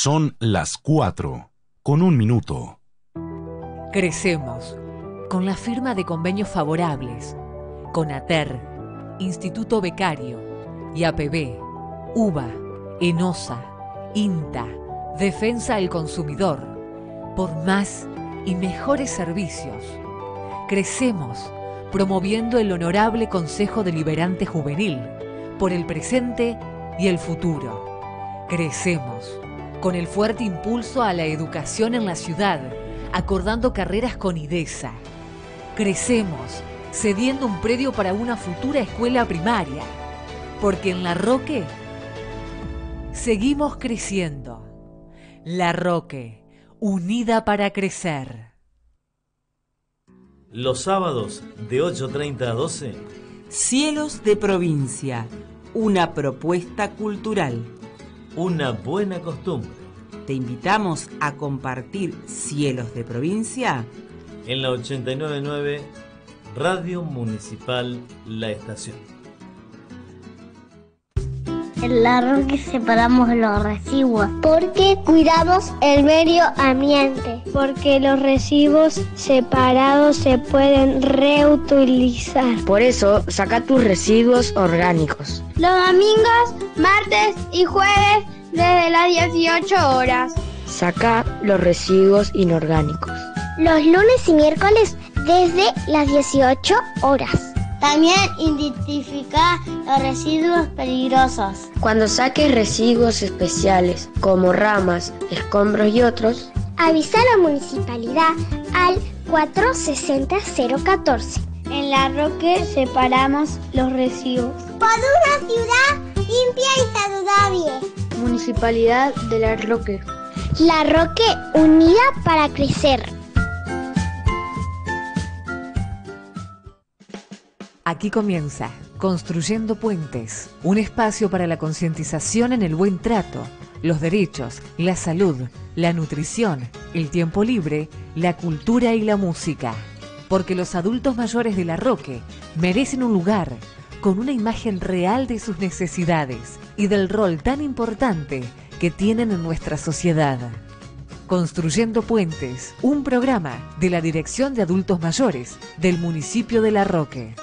Son las 4:01. Crecemos con la firma de convenios favorables con ATER, Instituto Becario, IAPB, UBA, ENOSA, INTA, Defensa del Consumidor, por más y mejores servicios. Crecemos promoviendo el Honorable Consejo Deliberante Juvenil por el presente y el futuro. Crecemos con el fuerte impulso a la educación en la ciudad, acordando carreras con IDESA. Crecemos cediendo un predio para una futura escuela primaria, porque en La Roque seguimos creciendo. La Roque, unida para crecer. Los sábados de 8:30 a 12. Cielos de Provincia, una propuesta cultural. Una buena costumbre. Te invitamos a compartir Cielos de Provincia en la 89.9 Radio Municipal La Estación. En La Roque separamos los residuos porque cuidamos el medio ambiente. Porque los residuos separados se pueden reutilizar. Por eso, saca tus residuos orgánicos. Los domingos, martes y jueves desde las 18 horas. Saca los residuos inorgánicos. Los lunes y miércoles desde las 18 horas. También identifica los residuos peligrosos. Cuando saques residuos especiales, como ramas, escombros y otros, avisa a la municipalidad al 460-014. En La Roque separamos los residuos. Por una ciudad limpia y saludable. Municipalidad de La Roque. La Roque, unida para crecer. Aquí comienza Construyendo Puentes, un espacio para la concientización en el buen trato, los derechos, la salud, la nutrición, el tiempo libre, la cultura y la música. Porque los adultos mayores de La Roque merecen un lugar con una imagen real de sus necesidades y del rol tan importante que tienen en nuestra sociedad. Construyendo Puentes, un programa de la Dirección de Adultos Mayores del municipio de La Roque.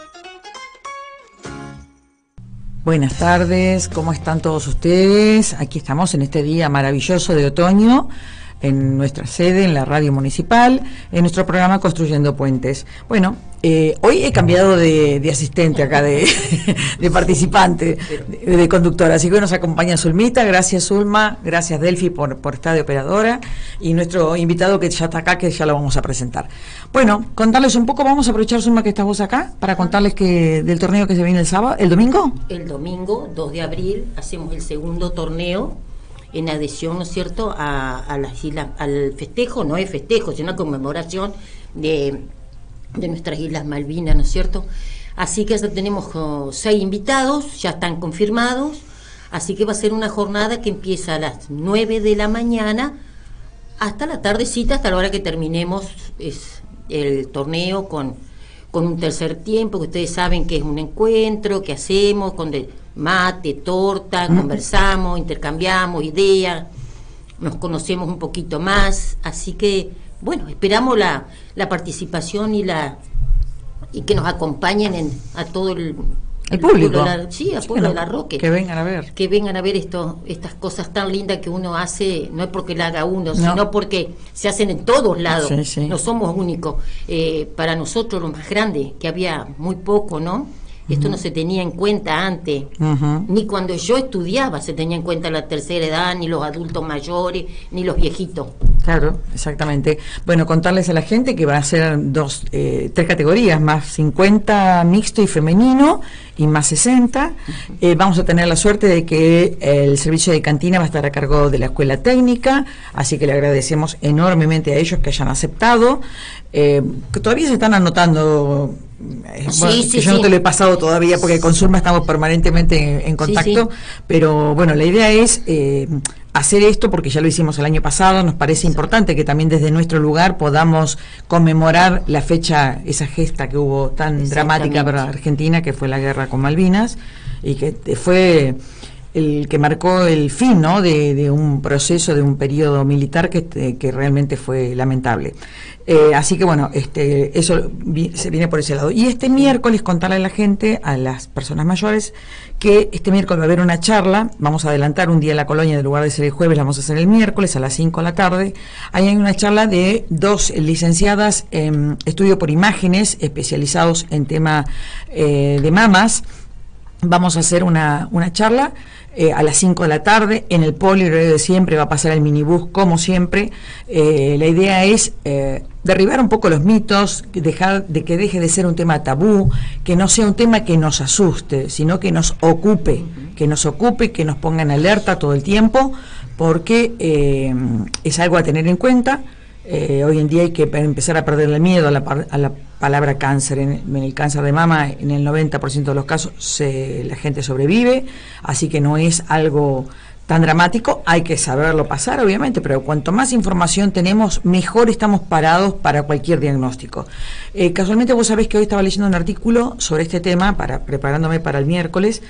Buenas tardes, ¿cómo están todos ustedes? Aquí estamos en este día maravilloso de otoño, en nuestra sede, en la radio municipal, en nuestro programa Construyendo Puentes. Bueno, hoy he cambiado de asistente acá, de participante, de conductora, así que hoy nos acompaña Zulmita. Gracias, Zulma, gracias, Delphi, por estar de operadora, y nuestro invitado que ya está acá, que ya lo vamos a presentar. Bueno, contarles un poco, vamos a aprovechar, Zulma, que estás vos acá, para contarles que del torneo que se viene el domingo. El domingo, 2 de abril, hacemos el segundo torneo, en adhesión, ¿no es cierto?, a las islas, al festejo, no es festejo, sino una conmemoración de nuestras Islas Malvinas, ¿no es cierto? Así que ya tenemos 6 invitados, ya están confirmados, así que va a ser una jornada que empieza a las 9 de la mañana hasta la tardecita, hasta la hora que terminemos el torneo con un tercer tiempo, que ustedes saben que es un encuentro que hacemos con mate, torta, conversamos, intercambiamos ideas, nos conocemos un poquito más, así que bueno, esperamos la participación y que nos acompañen a todo el público, al pueblo de La Roque, que vengan a ver estas cosas tan lindas que uno hace, no es porque la haga uno, sino porque se hacen en todos lados. Sí. No somos únicos. Para nosotros lo más grande, que había muy poco, ¿no? Esto no se tenía en cuenta antes, ni cuando yo estudiaba se tenía en cuenta la tercera edad, ni los adultos mayores, ni los viejitos. Claro, exactamente. Bueno, contarles a la gente que van a ser 3 categorías, más 50 mixto y femenino, y más 60. Vamos a tener la suerte de que el servicio de cantina va a estar a cargo de la escuela técnica, así que le agradecemos enormemente a ellos que hayan aceptado, que todavía se están anotando. Yo no te lo he pasado todavía porque con Zulma estamos permanentemente en contacto, pero bueno, la idea es hacer esto porque ya lo hicimos el año pasado. Nos parece importante que también desde nuestro lugar podamos conmemorar la fecha, esa gesta que hubo tan dramática para Argentina, que fue la guerra con Malvinas, y que fue el que marcó el fin, ¿no?, de un proceso, de un periodo militar que realmente fue lamentable. Así que bueno, eso se viene por ese lado. Y este miércoles contarle a la gente, a las personas mayores, que este miércoles va a haber una charla. Vamos a adelantar un día en la colonia, en lugar de ser el jueves, la vamos a hacer el miércoles a las 5 de la tarde. Ahí hay una charla de 2 licenciadas en estudio por imágenes, especializados en tema de mamas. Vamos a hacer una charla a las 5 de la tarde en el Poli de siempre. Va a pasar el minibús como siempre. La idea es derribar un poco los mitos, dejar de que deje de ser un tema tabú, que no sea un tema que nos asuste, sino que nos ocupe, que nos ponga en alerta todo el tiempo, porque es algo a tener en cuenta. Hoy en día hay que empezar a perderle el miedo a la palabra cáncer. En el cáncer de mama, en el 90% de los casos la gente sobrevive, así que no es algo tan dramático. Hay que saberlo pasar, obviamente, pero cuanto más información tenemos, mejor estamos parados para cualquier diagnóstico. Casualmente vos sabés que hoy estaba leyendo un artículo sobre este tema, preparándome para el miércoles.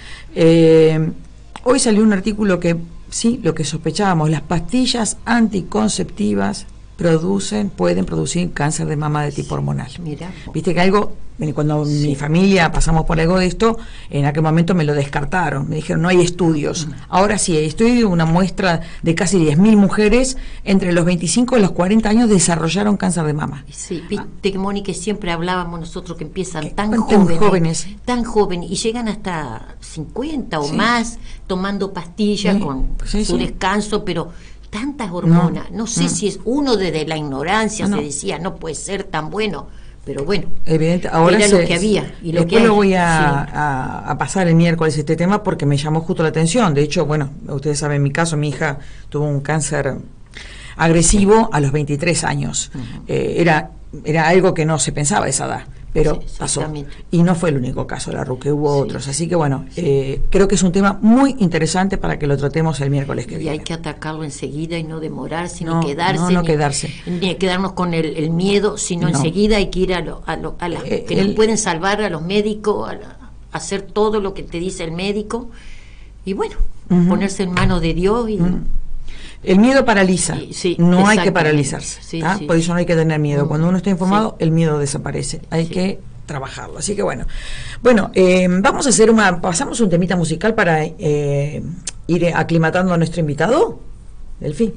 Hoy salió un artículo que, sí, lo que sospechábamos, las pastillas anticonceptivas pueden producir cáncer de mama de tipo hormonal. Mira. Viste que algo, cuando mi familia pasamos por algo de esto, en aquel momento me lo descartaron, me dijeron no hay estudios. Ahora sí hay estudios, una muestra de casi 10.000 mujeres entre los 25 y los 40 años desarrollaron cáncer de mama. Sí, viste, Moni, que siempre hablábamos nosotros que empiezan tan jóvenes, y llegan hasta 50 o más tomando pastillas con su descanso, pero tantas hormonas, no sé si es uno desde la ignorancia se decía no puede ser tan bueno, pero bueno, evidente, ahora era lo que había y lo después que lo voy a pasar el miércoles este tema porque me llamó justo la atención. De hecho, bueno, ustedes saben mi caso, mi hija tuvo un cáncer agresivo a los 23 años. Era algo que no se pensaba a esa edad, pero pasó. Y no fue el único caso, la RUC, que hubo otros. Así que bueno, creo que es un tema muy interesante para que lo tratemos el miércoles que viene. Y hay que atacarlo enseguida y no demorarse, ni quedarse. Ni quedarnos con el miedo, sino enseguida hay que ir a las que nos pueden salvar, a los médicos, a hacer todo lo que te dice el médico. Y bueno, ponerse en manos de Dios y... El miedo paraliza, no hay que paralizarse, por eso no hay que tener miedo. Cuando uno está informado, el miedo desaparece, hay que trabajarlo. Así que bueno, vamos a hacer pasamos un temita musical para ir aclimatando a nuestro invitado, Delfi.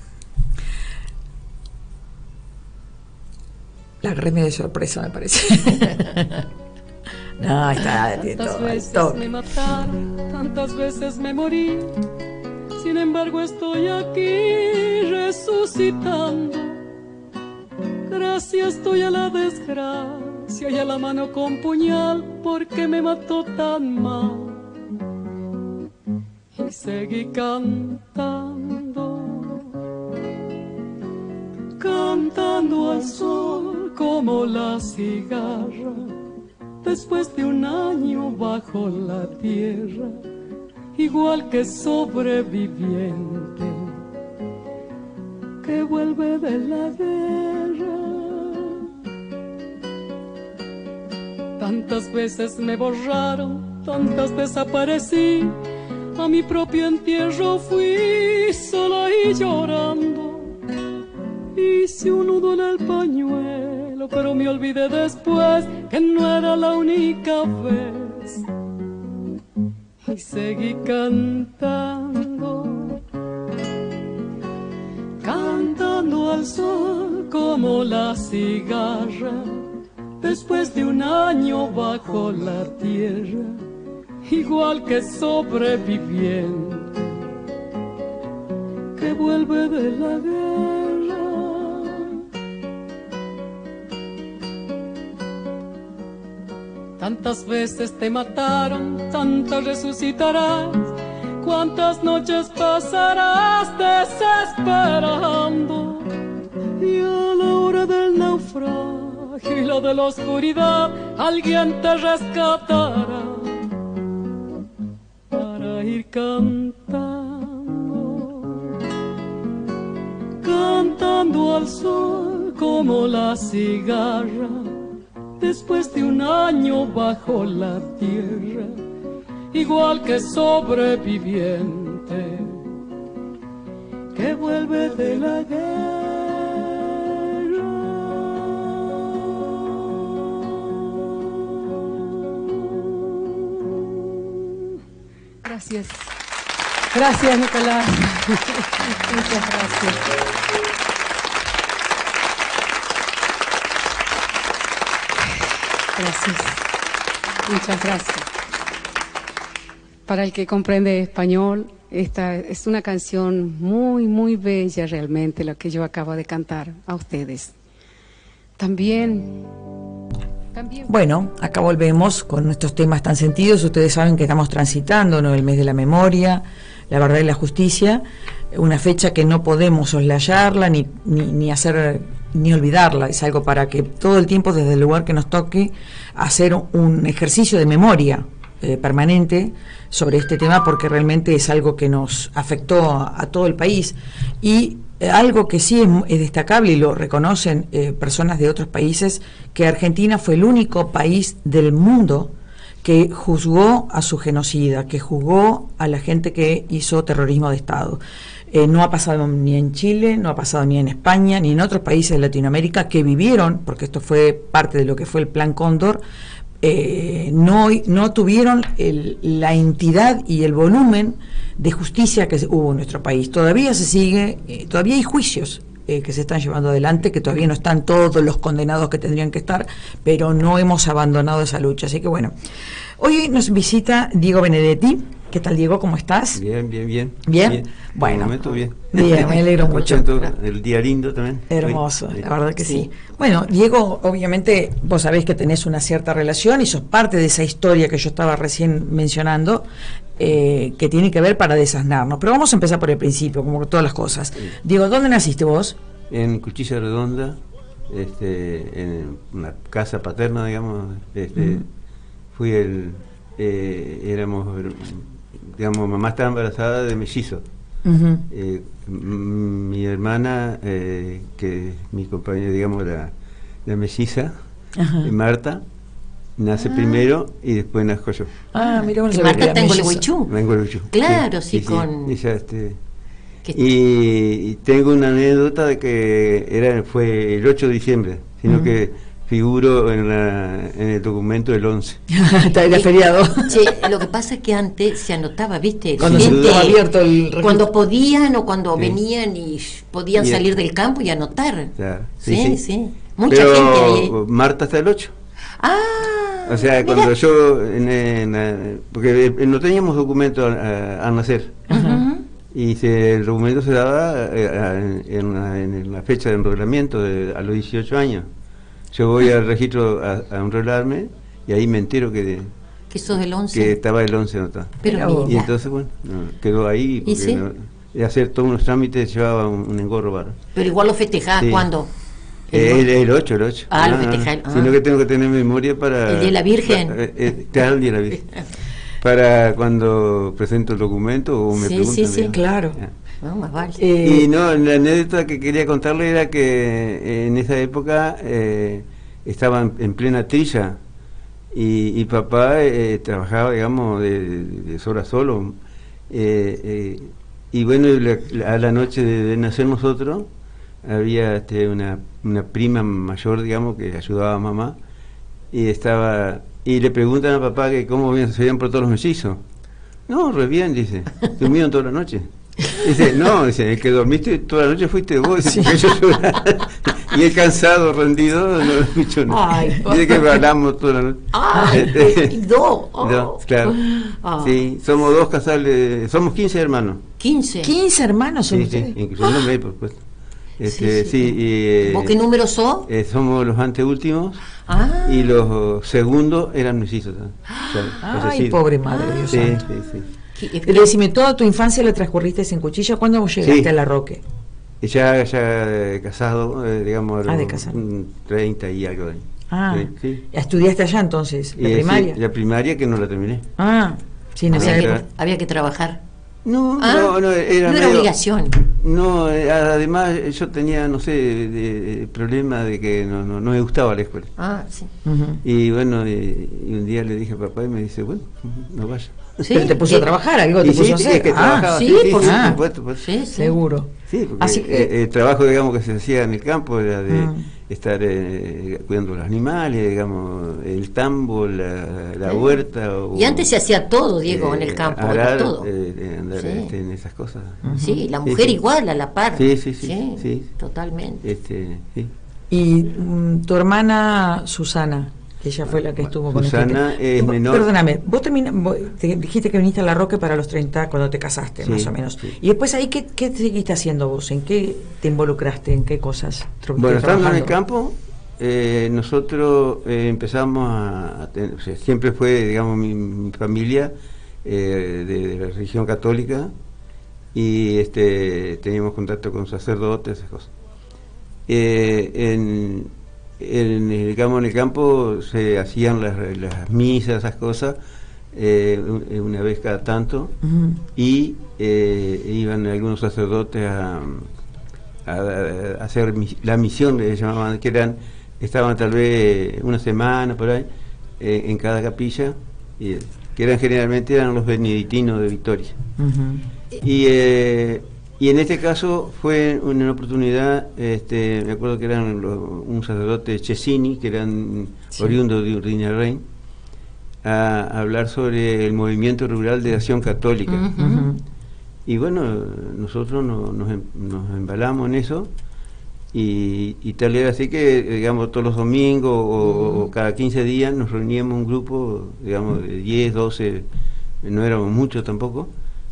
La agarré de sorpresa, me parece. No, está de todo. Me mataron, tantas veces me morí. Sin embargo estoy aquí resucitando. Gracias estoy a la desgracia y a la mano con puñal porque me mató tan mal. Y seguí cantando al sol como la cigarra, después de un año bajo la tierra. Igual que sobreviviente que vuelve de la guerra. Tantas veces me borraron, tantas desaparecí. A mi propio entierro fui sola y llorando. Hice un nudo en el pañuelo, pero me olvidé después que no era la única vez. Y seguí cantando al sol como la cigarra, después de un año bajo la tierra, igual que sobreviviente que vuelve de la guerra. Tantas veces te mataron, tantas resucitarás. Cuántas noches pasarás desesperando. Y a la hora del naufragio y la de la oscuridad, alguien te rescatará para ir cantando al sol como la cigarra, después de un año bajo la tierra, igual que sobreviviente que vuelve de la guerra. Gracias. Gracias, Nicolás. Muchas gracias. Gracias. Muchas gracias. Para el que comprende español, esta es una canción muy, muy bella realmente, la que yo acabo de cantar a ustedes. También... Bueno, acá volvemos con estos temas tan sentidos. Ustedes saben que estamos transitando, ¿no?, el mes de la memoria, la verdad y la justicia, una fecha que no podemos soslayarla ni hacer ni olvidarla. Es algo para que todo el tiempo, desde el lugar que nos toque, hacer un ejercicio de memoria permanente sobre este tema, porque realmente es algo que nos afectó a todo el país. Y algo que sí es destacable, y lo reconocen personas de otros países, que Argentina fue el único país del mundo que juzgó a su genocida, que juzgó a la gente que hizo terrorismo de Estado. No ha pasado ni en Chile, no ha pasado ni en España, ni en otros países de Latinoamérica que vivieron, porque esto fue parte de lo que fue el Plan Cóndor, no tuvieron la entidad y el volumen de justicia que hubo en nuestro país. Todavía se sigue, todavía hay juicios que se están llevando adelante, que todavía no están todos los condenados que tendrían que estar, pero no hemos abandonado esa lucha. Así que bueno, hoy nos visita Diego Benedetti. ¿Qué tal, Diego? ¿Cómo estás? Bien. ¿Bien? Bueno, momento, bien. Bien, me alegro mucho. El día lindo también. Hermoso, la verdad que sí. Bueno, Diego, obviamente vos sabés que tenés una cierta relación y sos parte de esa historia que yo estaba recién mencionando, que tiene que ver para desasnarnos. Pero vamos a empezar por el principio, como todas las cosas. Sí. Diego, ¿dónde naciste vos? En Cuchilla Redonda, en una casa paterna, digamos. Fui éramos, digamos, mamá estaba embarazada de mellizos. Mi hermana, que mi compañera, digamos, la melliza, Marta, nace primero y después nazco yo. Mira, Marta está en Gualeguaychú. Claro, sí, con... Ella, y tengo una anécdota de que fue el 8 de diciembre, sino que figuro en el documento del 11. Era feriado. Sí, lo que pasa es que antes se anotaba, ¿viste? Cuando se estuvo abierto el registro. Cuando podían o cuando venían y podían salir del campo y anotar. Claro, sí. Mucha Pero gente ahí. Marta está el 8. O sea, mira. Cuando yo... porque no teníamos documento al nacer. Y el documento se daba en la fecha de enrolamiento a los 18 años. Yo voy al registro a enrolarme y ahí me entero que sos del 11. Que estaba el 11 anotado. Y entonces, bueno, quedó ahí. Porque hacer todos unos trámites llevaba un engorro bárbaro. Pero igual lo festejás, ¿cuándo? El 8. Lo festejás. Sino que tengo que tener memoria para... ¿El día de la Virgen? Claro, el día de la Virgen. Para cuando presento el documento o me preguntan. Sí, claro. No, más vale. Y la anécdota que quería contarle era que en esa época estaba en plena trilla y papá trabajaba, digamos, de sol a solo. Y bueno, a la noche de nacer nosotros había una prima mayor, digamos, que ayudaba a mamá y le preguntan a papá que cómo se veían por todos los mellizos. No, re bien, dice, durmieron toda la noche. Dice, el que dormiste toda la noche fuiste vos, dice, porque yo lloraba. Y él cansado, rendido, no escuchó nada. Dice que hablamos toda la noche. Claro. Sí, somos dos casales, somos 15 hermanos. 15 hermanos son ustedes. Incluyéndome, por supuesto. ¿Vos qué número sos? Somos los anteúltimos y los segundos eran mellizos. Pobre madre, Dios santo. Sí. Decime, ¿toda tu infancia la transcurriste en Cuchilla? ¿Cuándo vos llegaste a La Roque? Ya casado, digamos, de casado. 30 y algo de años. ¿Estudiaste allá entonces? ¿La primaria? Sí, la primaria que no la terminé. Sí, no había que trabajar. No era obligación. No, además yo tenía, no sé, problema de que no me gustaba la escuela. Sí. Y bueno, y un día le dije a papá y me dice, bueno, no vaya. Sí, pero te puso a trabajar, algo te puso a hacer. Que trabajaba, sí, por supuesto. Sí, seguro. Sí, porque Así que, el trabajo, digamos, que se hacía en el campo era de estar cuidando los animales, digamos, el tambo, la huerta. Y antes se hacía todo, Diego, en el campo, arar, todo. Andar en esas cosas. Sí, la mujer igual, a la par. Sí. Totalmente. Sí. Y tu hermana Susana, que ella fue la que estuvo con Susana es menor. Perdóname, vos te dijiste que viniste a La Roque para los 30 cuando te casaste, más o menos. Sí. Y después ahí, ¿qué seguiste haciendo vos? ¿En qué te involucraste? ¿En qué cosas? Bueno, estando en el campo, nosotros empezamos a tener, o sea, siempre fue, digamos, mi familia de la religión católica, y teníamos contacto con sacerdotes, esas cosas. En el campo se hacían las misas, esas cosas, una vez cada tanto, y iban algunos sacerdotes a hacer la misión, que llamaban, estaban tal vez una semana por ahí en cada capilla, que generalmente eran los benedictinos de Victoria. Y en este caso fue una oportunidad, me acuerdo que eran un sacerdote Chesini, que eran oriundos de Urdinarrein, a hablar sobre el movimiento rural de acción católica. Y bueno, nosotros nos embalamos en eso, y tal era así que, digamos, todos los domingos o cada 15 días nos reuníamos un grupo, digamos, de 10, 12, no éramos muchos tampoco,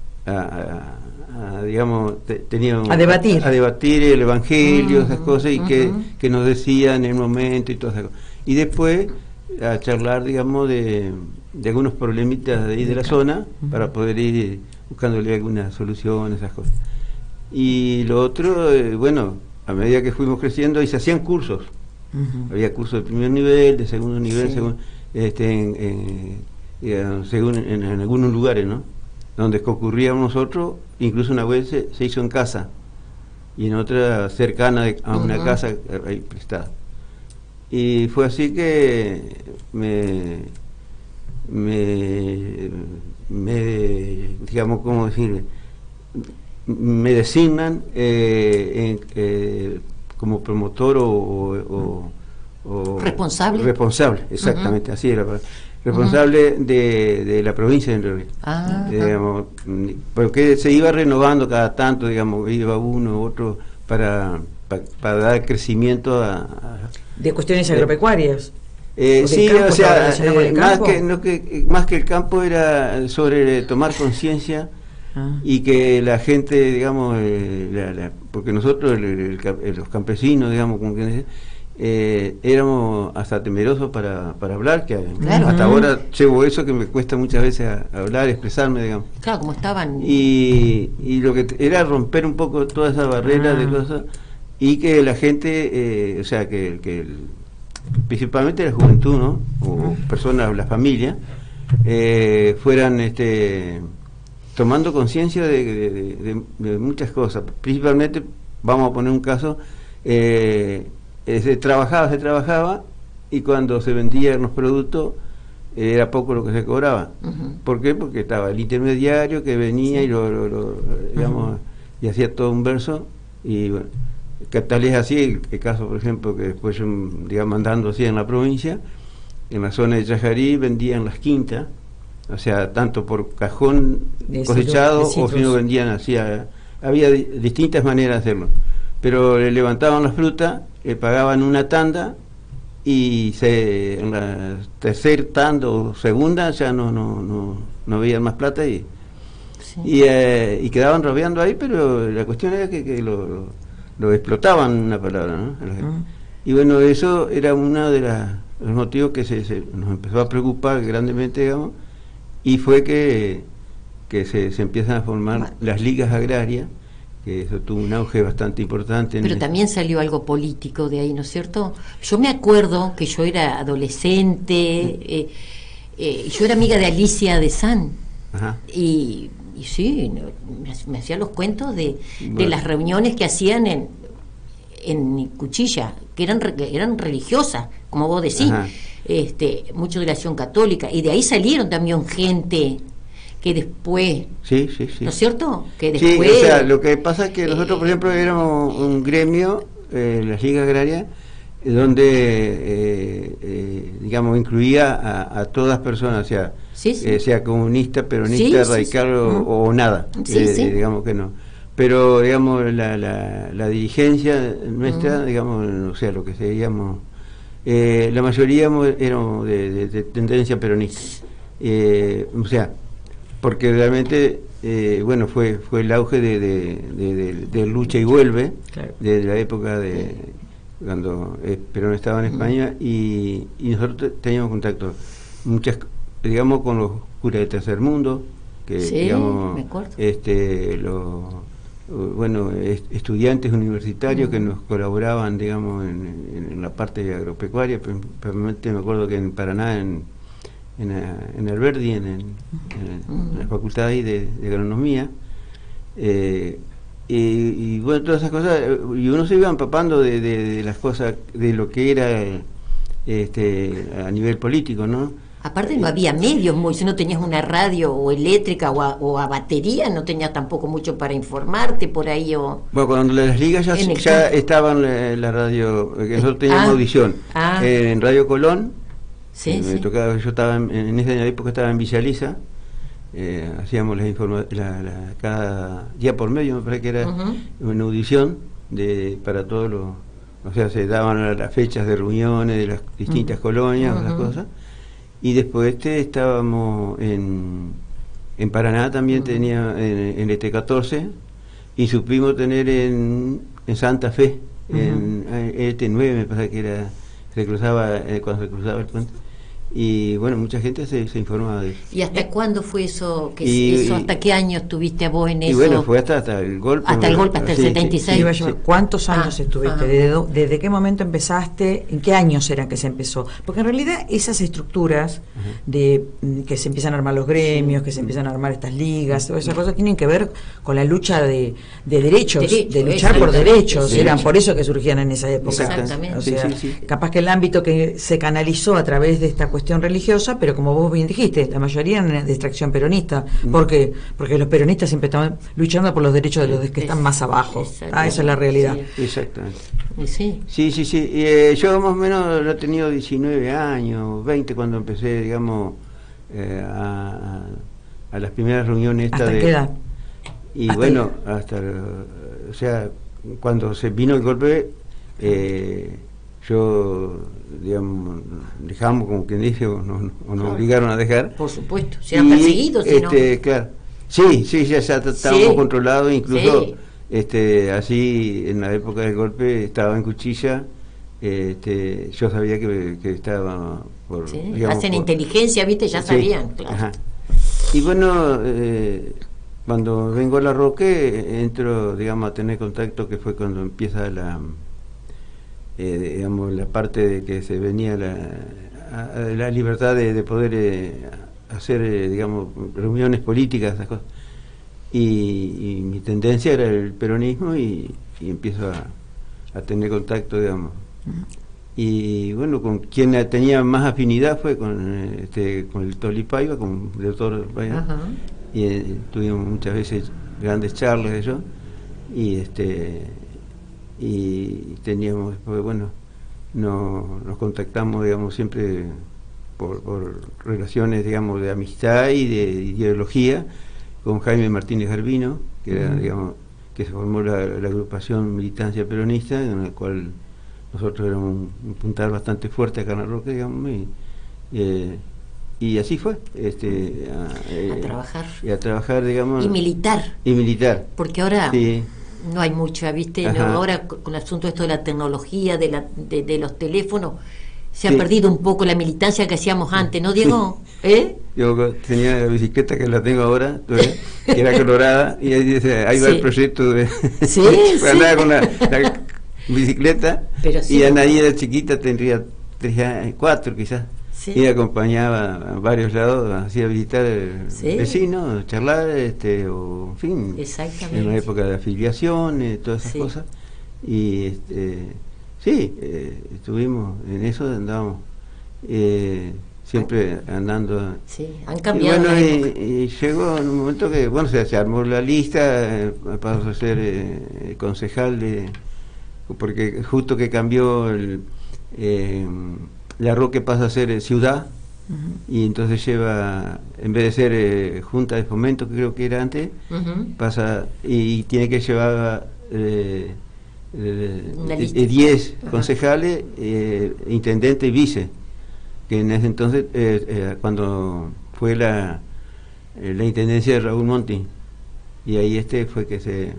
digamos, teníamos a debatir el evangelio, esas cosas, y que nos decían en el momento y todas esas cosas. Y después a charlar, digamos, de algunos problemitas de ahí de la zona, para poder ir buscándole alguna solución, esas cosas. Y lo otro, bueno, a medida que fuimos creciendo, y se hacían cursos. Había cursos de primer nivel, de segundo nivel, según en algunos lugares, ¿no?, donde concurríamos nosotros. Incluso una vez se hizo en casa, y en otra cercana a una casa ahí prestada. Y fue así que digamos, ¿cómo decir?, me designan como promotor o responsable, exactamente, así era, responsable de la provincia de Entre Ríos. Digamos, porque se iba renovando cada tanto, digamos, iba uno u otro para dar crecimiento de cuestiones agropecuarias. Sí, o sea, más que el campo era sobre tomar conciencia, y que la gente, digamos, porque nosotros los campesinos, digamos, como que éramos hasta temerosos para hablar, que hasta ahora llevo eso, que me cuesta muchas veces hablar, expresarme, digamos. Claro, como estaban. Y lo que era romper un poco toda esa barrera de cosas, y que la gente, o sea, que principalmente la juventud, ¿no?, o personas, la familia, fueran tomando conciencia de muchas cosas. Principalmente, vamos a poner un caso, se trabajaba, y cuando se vendían los productos era poco lo que se cobraba. ¿Por qué? Porque estaba el intermediario que venía y digamos, y hacía todo un verso, y bueno, que tal es así el caso, por ejemplo, que después yo, digamos, andando así en la provincia, en la zona de Chajarí, vendían las quintas, o sea, tanto por cajón cosechado, o si no vendían así, había distintas maneras de hacerlo, pero le levantaban las frutas, le pagaban una tanda, y en la tercer tanda o segunda ya no veían más plata, y quedaban rodeando ahí, pero la cuestión era que lo explotaban, una palabra, ¿no? Y bueno, eso era uno de los motivos que nos empezó a preocupar grandemente, digamos, y fue que se empiezan a formar las ligas agrarias, que eso tuvo un auge bastante importante. Pero también salió algo político de ahí, ¿no es cierto? Yo me acuerdo que yo era adolescente, yo era amiga de Alicia de San, y sí, me hacía los cuentos de las reuniones que hacían en Cuchilla, que eran religiosas, como vos decís, mucho de la acción católica, y de ahí salieron también gente que después, sí. ¿no es cierto? Que Sí, después, o sea, lo que pasa es que nosotros, por ejemplo, éramos un gremio, las ligas agrarias, donde, digamos, incluía a todas personas, o sea, sea comunista, peronista, radical o nada, digamos que no. Pero, digamos, la dirigencia nuestra, digamos, o sea, lo que seguíamos, la mayoría éramos de tendencia peronista. O sea, porque realmente, bueno, fue el auge de lucha y vuelve, claro, de la época de cuando Perón estaba en España, y nosotros teníamos contacto digamos, con los curas de Tercer Mundo, que digamos, me acuerdo. Bueno, estudiantes universitarios que nos colaboraban, digamos, en la parte agropecuaria. Principalmente me acuerdo que en Paraná, en Alberdi, en la facultad ahí de agronomía, y bueno, todas esas cosas, y uno se iba empapando de las cosas, de lo que era a nivel político, ¿no? Aparte no había medios, si no tenías una radio o eléctrica o a batería, no tenías tampoco mucho para informarte por ahí. Bueno, cuando las ligas ya estaban la radio, que nosotros teníamos audición, en Radio Colón, me tocaba, yo estaba en esa época estaba en Villa Lisa, hacíamos cada día por medio, me parece que era una audición para todos los, o sea, se daban las fechas de reuniones de las distintas colonias, las cosas. Y después estábamos en Paraná, también tenía en ET14, y supimos tener en Santa Fe, en ET9, me parece que era, cuando se cruzaba el puente. Y bueno, mucha gente se informaba de eso. ¿Y hasta cuándo fue eso? ¿Hasta qué año estuviste vos en eso? Y bueno, fue hasta el golpe. Hasta el golpe, hasta el 76. Sí. ¿Cuántos años estuviste? ¿Desde qué momento empezaste? ¿En qué años era que se empezó? Porque en realidad esas estructuras de que se empiezan a armar los gremios, que se empiezan a armar estas ligas, todas esas cosas tienen que ver con la lucha de derechos, de luchar por derechos. Eran por eso que surgían en esa época. Exactamente. O sea, capaz que el ámbito que se canalizó a través de esta cuestión religiosa, pero como vos bien dijiste, la mayoría en de extracción peronista. ¿Por qué? Porque los peronistas siempre estaban luchando por los derechos de los que están más abajo. Esa es la realidad. Exactamente. Sí. Yo más o menos he tenido 19 años, 20 cuando empecé, digamos, a las primeras reuniones. ¿Hasta qué edad? Y bueno, o sea, cuando se vino el golpe, yo, digamos, dejamos, como quien dice, o nos obligaron a dejar. Por supuesto, se han perseguido, si no. Claro. Sí, ya estábamos controlados, incluso así en la época del golpe estaba en Cuchilla, yo sabía que estaba por... digamos, hacen inteligencia, ¿viste? Ya sabían, claro. Ajá. Y bueno, cuando vengo a La Roque, entro, digamos, a tener contacto, que fue cuando empieza digamos, la parte de que se venía la libertad de poder hacer, digamos, reuniones políticas, esas cosas. Y mi tendencia era el peronismo, y empiezo a tener contacto, digamos. Y bueno, con quien tenía más afinidad fue con el Toli Paiva, con el doctor Paiva, y tuvimos muchas veces grandes charlas de ello, y teníamos después, bueno, nos contactamos, digamos, siempre por relaciones, digamos, de amistad y de ideología, con Jaime Martínez Garbino, que era, digamos, que se formó la agrupación Militancia Peronista, en la cual nosotros éramos un puntal bastante fuerte acá en La Roque, digamos, y así fue, a trabajar, digamos, y militar, porque ahora no hay mucha, ¿viste? No, ahora con el asunto esto de la tecnología, de los teléfonos, se ha perdido un poco la militancia que hacíamos antes, ¿no, Diego? Yo tenía la bicicleta que la tengo ahora, que era colorada, y ahí dice, ahí va el proyecto de andaba con la bicicleta, y Anaí era chiquita, tendría 3 años, 4 quizás, y acompañaba a varios lados, hacía visitar vecinos, charlar, o en fin, en una época de afiliación, todas esas cosas, y estuvimos en eso, andábamos, siempre andando. Sí, han cambiado. Y bueno, y llegó en un momento que, bueno, se armó la lista, pasó a ser concejal porque justo que cambió la Roque pasa a ser ciudad, y entonces lleva, en vez de ser junta de fomento, que creo que era antes, pasa y tiene que llevar 10 concejales, intendente y vice, que en ese entonces, cuando fue la intendencia de Raúl Monti, y ahí fue que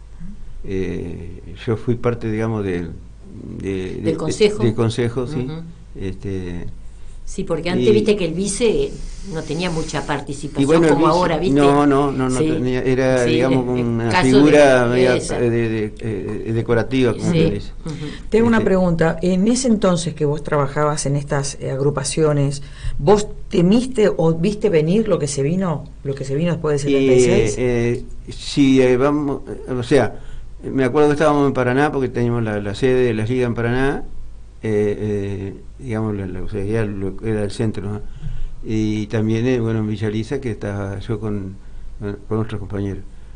yo fui parte, digamos, del consejo. Del consejo, sí. Sí, porque antes viste que el vice no tenía mucha participación como ahora, ¿viste? No sí. Tenía, era, sí, digamos, una figura decorativa, como se dice. Tengo una pregunta. En ese entonces que vos trabajabas en estas agrupaciones, ¿vos temiste o viste venir lo que se vino después del 76? Sí, vamos, o sea, me acuerdo que estábamos en Paraná, porque teníamos la sede de la Liga en Paraná, digamos, o sea, ya era el centro, ¿no? Y también, bueno, en Villa Elisa, que estaba yo con otros compañeros.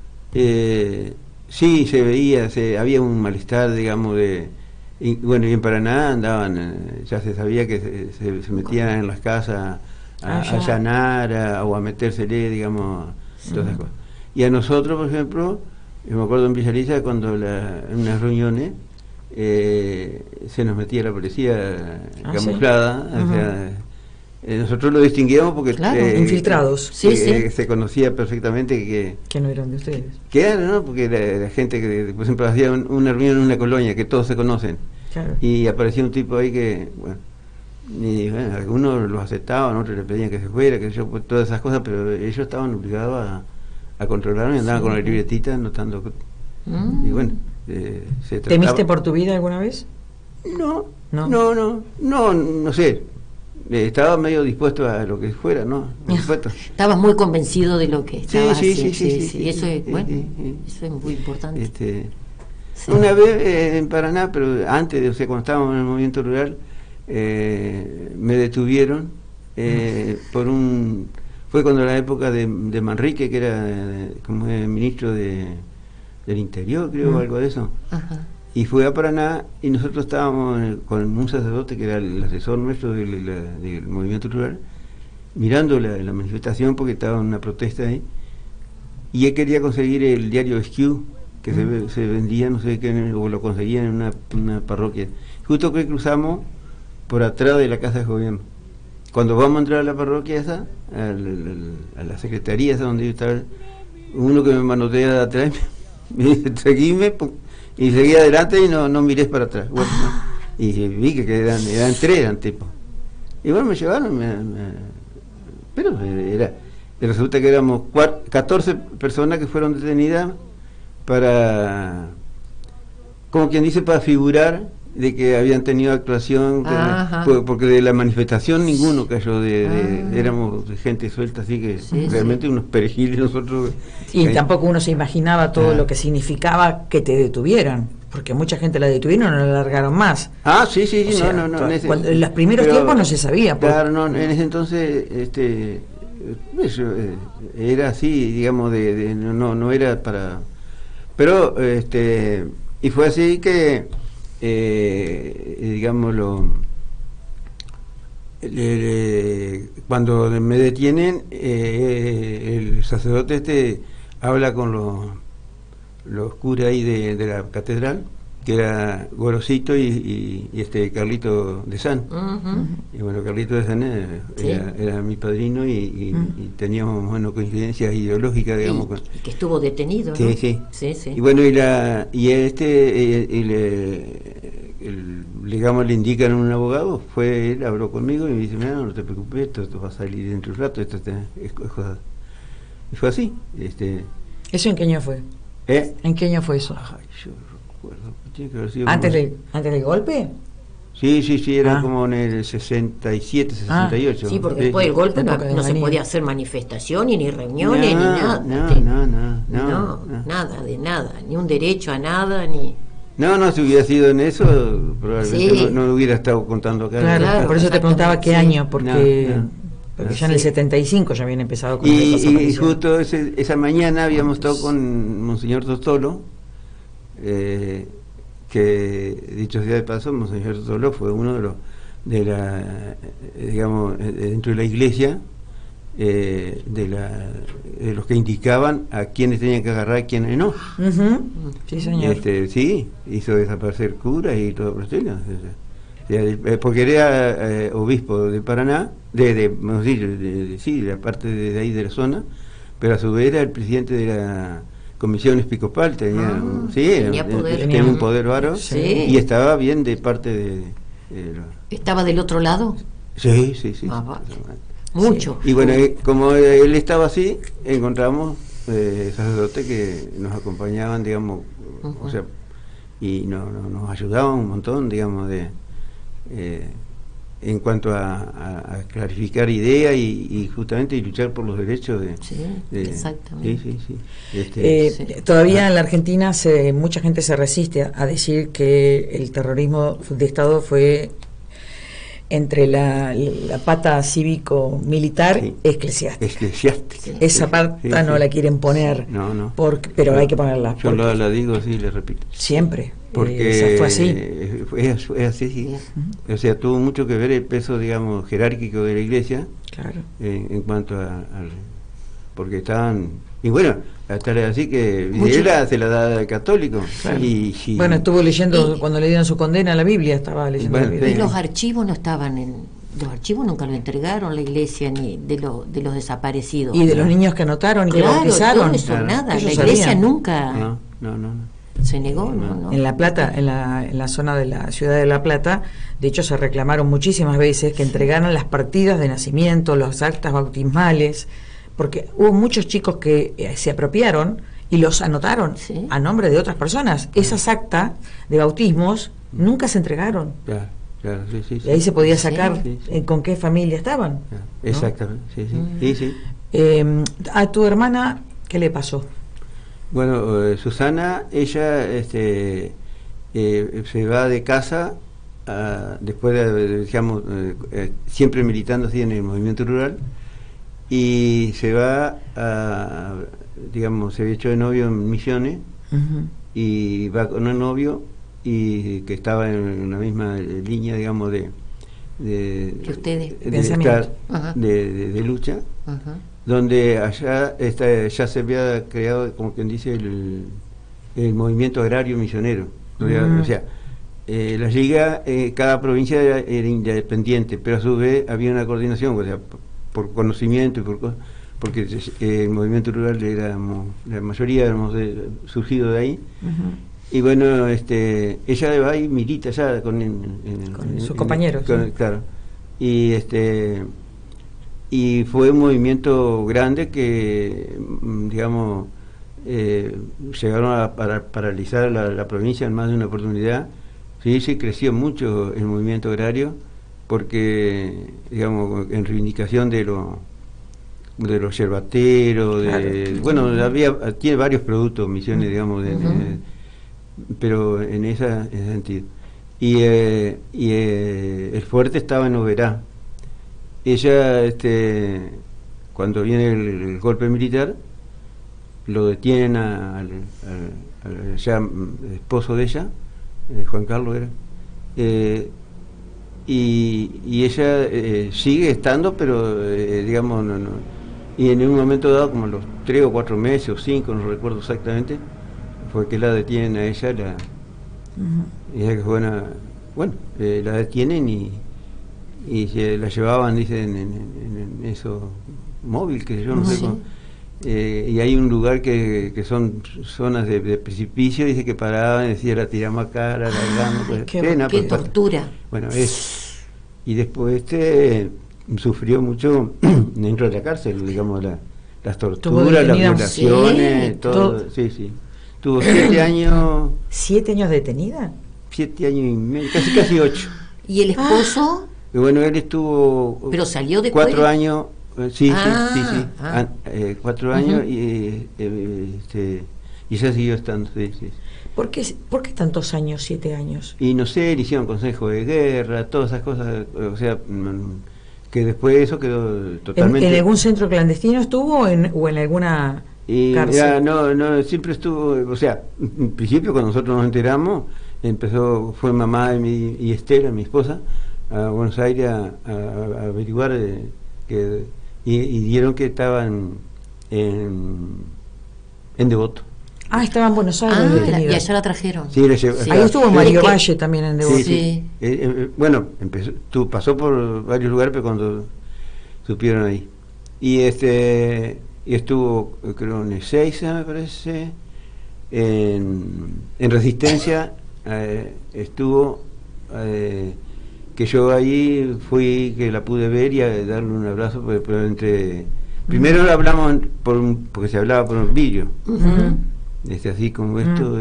Sí, se veía, había un malestar, digamos, y bueno, y en Paraná andaban, ya se sabía que se metían en las casas a allanar o a metérsele, digamos, todas esas cosas. Y a nosotros, por ejemplo, me acuerdo en Villa Elisa, cuando en unas reuniones se nos metía la policía camuflada, ¿sí? O sea, nosotros lo distinguíamos porque infiltrados, se conocía perfectamente que no eran de ustedes, que eran, ¿no? Porque la gente que, por ejemplo, hacía una reunión en una colonia que todos se conocen, y aparecía un tipo ahí que, bueno, algunos los aceptaban, otros le pedían que se fuera, que yo, pues, todas esas cosas, pero ellos estaban obligados a controlarme, y andaban con la libretita anotando, y bueno, se trataba. ¿Temiste por tu vida alguna vez? No sé. Estaba medio dispuesto a lo que fuera, ¿no? Estabas muy convencido de lo que estaba haciendo. Sí. Eso es, bueno, eso es muy importante. Una vez en Paraná, pero antes, o sea, cuando estábamos en el movimiento rural, me detuvieron fue cuando la época de Manrique, que era como ministro del Interior, creo, o algo de eso. Y fue a Paraná, y nosotros estábamos con un sacerdote que era el asesor nuestro del movimiento rural, mirando la manifestación, porque estaba en una protesta ahí, y él quería conseguir el diario Esquiú, que se vendía, no sé qué, o lo conseguía en una parroquia. Justo que cruzamos por atrás de la casa de gobierno. Cuando vamos a entrar a la parroquia esa, a la secretaría esa donde yo estaba, uno que me manotea de atrás, me dice, seguime, y seguí adelante y no miré para atrás. Bueno, y vi que eran tres, eran tipos. Y bueno, me llevaron, pero resulta que éramos 14 personas que fueron detenidas para, como quien dice, para figurar de que habían tenido actuación, porque de la manifestación ninguno cayó, éramos gente suelta, así que realmente unos perejiles nosotros. Y tampoco uno se imaginaba todo lo que significaba que te detuvieran, porque mucha gente la detuvieron y no la largaron más. Sí, o sea, no. En los primeros tiempos no se sabía. Claro, no, en ese entonces eso, era así, digamos, no era para... Pero, y fue así que... digámoslo, cuando me detienen, el sacerdote habla con los curas ahí de la catedral, que era Gorosito y Carlito de San. Y bueno, Carlito de San era mi padrino, y teníamos, bueno, coincidencias ideológicas, digamos. Y que estuvo detenido, ¿no? Sí. Y bueno, digamos, le indican a un abogado, él habló conmigo y me dice, mira, no te preocupes, esto va a salir dentro de un rato, y fue así. ¿Eso en qué año fue? ¿En qué año fue eso? Yo recuerdo, tiene que haber sido ¿Antes del golpe? Sí, era como en el 67, 68. Sí, porque después del golpe no se podía hacer manifestaciones, ni reuniones, ni nada. Nada, ni un derecho a nada, ni... No, si hubiera sido en eso, probablemente no lo hubiera estado contando acá. Claro, por eso te preguntaba qué año, porque ya en el 75 ya habían empezado con y justo esa mañana habíamos estado con Monseñor Tostolo, que dicho sea de paso, Monseñor Tostolo fue uno de digamos, dentro de la iglesia, de los que indicaban a quienes tenían que agarrar y a quienes no. Sí, señor. Sí, hizo desaparecer curas y todo por el estilo. Porque era obispo de Paraná, de la parte de ahí de la zona, pero a su vez era el presidente de la comisión episcopal, tenía un poder bárbaro, y estaba bien de parte de ¿Estaba del otro lado? Sí. Mucho. Y bueno, como él estaba así, encontramos sacerdotes que nos acompañaban, digamos, o sea, y nos ayudaban un montón, digamos, en cuanto a clarificar ideas y justamente luchar por los derechos exactamente. Todavía en la Argentina mucha gente se resiste a decir que el terrorismo de Estado fue entre la pata cívico-militar eclesiástica. Esa pata no la quieren poner, pero hay que ponerla. Yo la digo así, le repito. Siempre. Porque fue así. Es así, sí. O sea, tuvo mucho que ver el peso, digamos, jerárquico de la iglesia. Claro. En cuanto porque estaban. Y bueno, hasta así que Videla se la da al católico. Claro. Bueno, estuvo leyendo, cuando le dieron su condena a la Biblia, estaba leyendo la Biblia. Y los archivos no estaban los archivos nunca lo entregaron la iglesia, ni de los desaparecidos. Y de los niños que anotaron y que bautizaron. Todo eso, nada. La iglesia nunca. No. Se negó, no. En La Plata, en la zona de la ciudad de La Plata, de hecho se reclamaron muchísimas veces que entregaran las partidas de nacimiento, los actas bautismales, porque hubo muchos chicos que se apropiaron y los anotaron a nombre de otras personas. Esas actas de bautismos nunca se entregaron. Claro, sí. Y ahí se podía sacar con qué familia estaban. Exactamente, sí. A tu hermana, ¿qué le pasó? Bueno, Susana, ella se va de casa después de, digamos, siempre militando así en el movimiento rural, y se va digamos, se había hecho de novio en Misiones, y va con un novio y que estaba en la misma línea, digamos, de lucha, donde allá ya se había creado, como quien dice, el movimiento agrario misionero. O sea, las ligas, cada provincia era independiente, pero a su vez había una coordinación, o sea, por conocimiento y porque el movimiento rural la mayoría éramos surgido de ahí. Y bueno, ella va y milita ya con sus compañeros. Claro. Y fue un movimiento grande que, digamos, llegaron a paralizar la provincia en más de una oportunidad. Sí, creció mucho el movimiento agrario, porque, digamos, en reivindicación de los yerbateros, tiene varios productos, Misiones, digamos, pero en ese sentido. Y el fuerte estaba en Oberá. Ella, cuando viene el golpe militar, lo detienen al ya esposo de ella, Juan Carlos era, y ella sigue estando, pero digamos, no. Y en un momento dado, como los 3 o 4 meses o 5, no recuerdo exactamente, fue que la detienen a ella, ella que fue la detienen y se la llevaban, dicen, en eso móvil, que yo no sé cómo, y hay un lugar que son zonas de precipicio, dice que paraban y decía, la tiramos acá, la largamos. Qué tortura. Bueno, y después sufrió mucho dentro de la cárcel, digamos, las torturas, las violaciones, todo. Sí. Tuvo 7 años. ¿7 años detenida? 7 años y medio, casi 8. ¿Y el esposo? Y bueno, él estuvo. ¿Pero salió después? 4 años. Sí. 4 años, Y ella siguió estando, sí, sí. ¿Por qué tantos años, 7 años? Y no sé, le hicieron consejo de guerra, todas esas cosas, o sea, que después eso quedó totalmente... ¿En algún centro clandestino estuvo o en alguna cárcel? Ya, no, siempre estuvo, o sea, en principio cuando nosotros nos enteramos, fue mamá y Estela, mi esposa, a Buenos Aires a averiguar y dieron que estaban en Devoto. Ah, estaba en Buenos Aires detenida. Y allá la trajeron. Sí, ahí estuvo Mario Valle también en Devoto. Sí. Bueno, pasó por varios lugares, pero cuando supieron ahí. Y estuvo, creo, en Ezeiza, me parece, en Resistencia, estuvo, que yo ahí fui, que la pude ver y a darle un abrazo, pero primero hablamos porque se hablaba por un vídeo. Así como esto,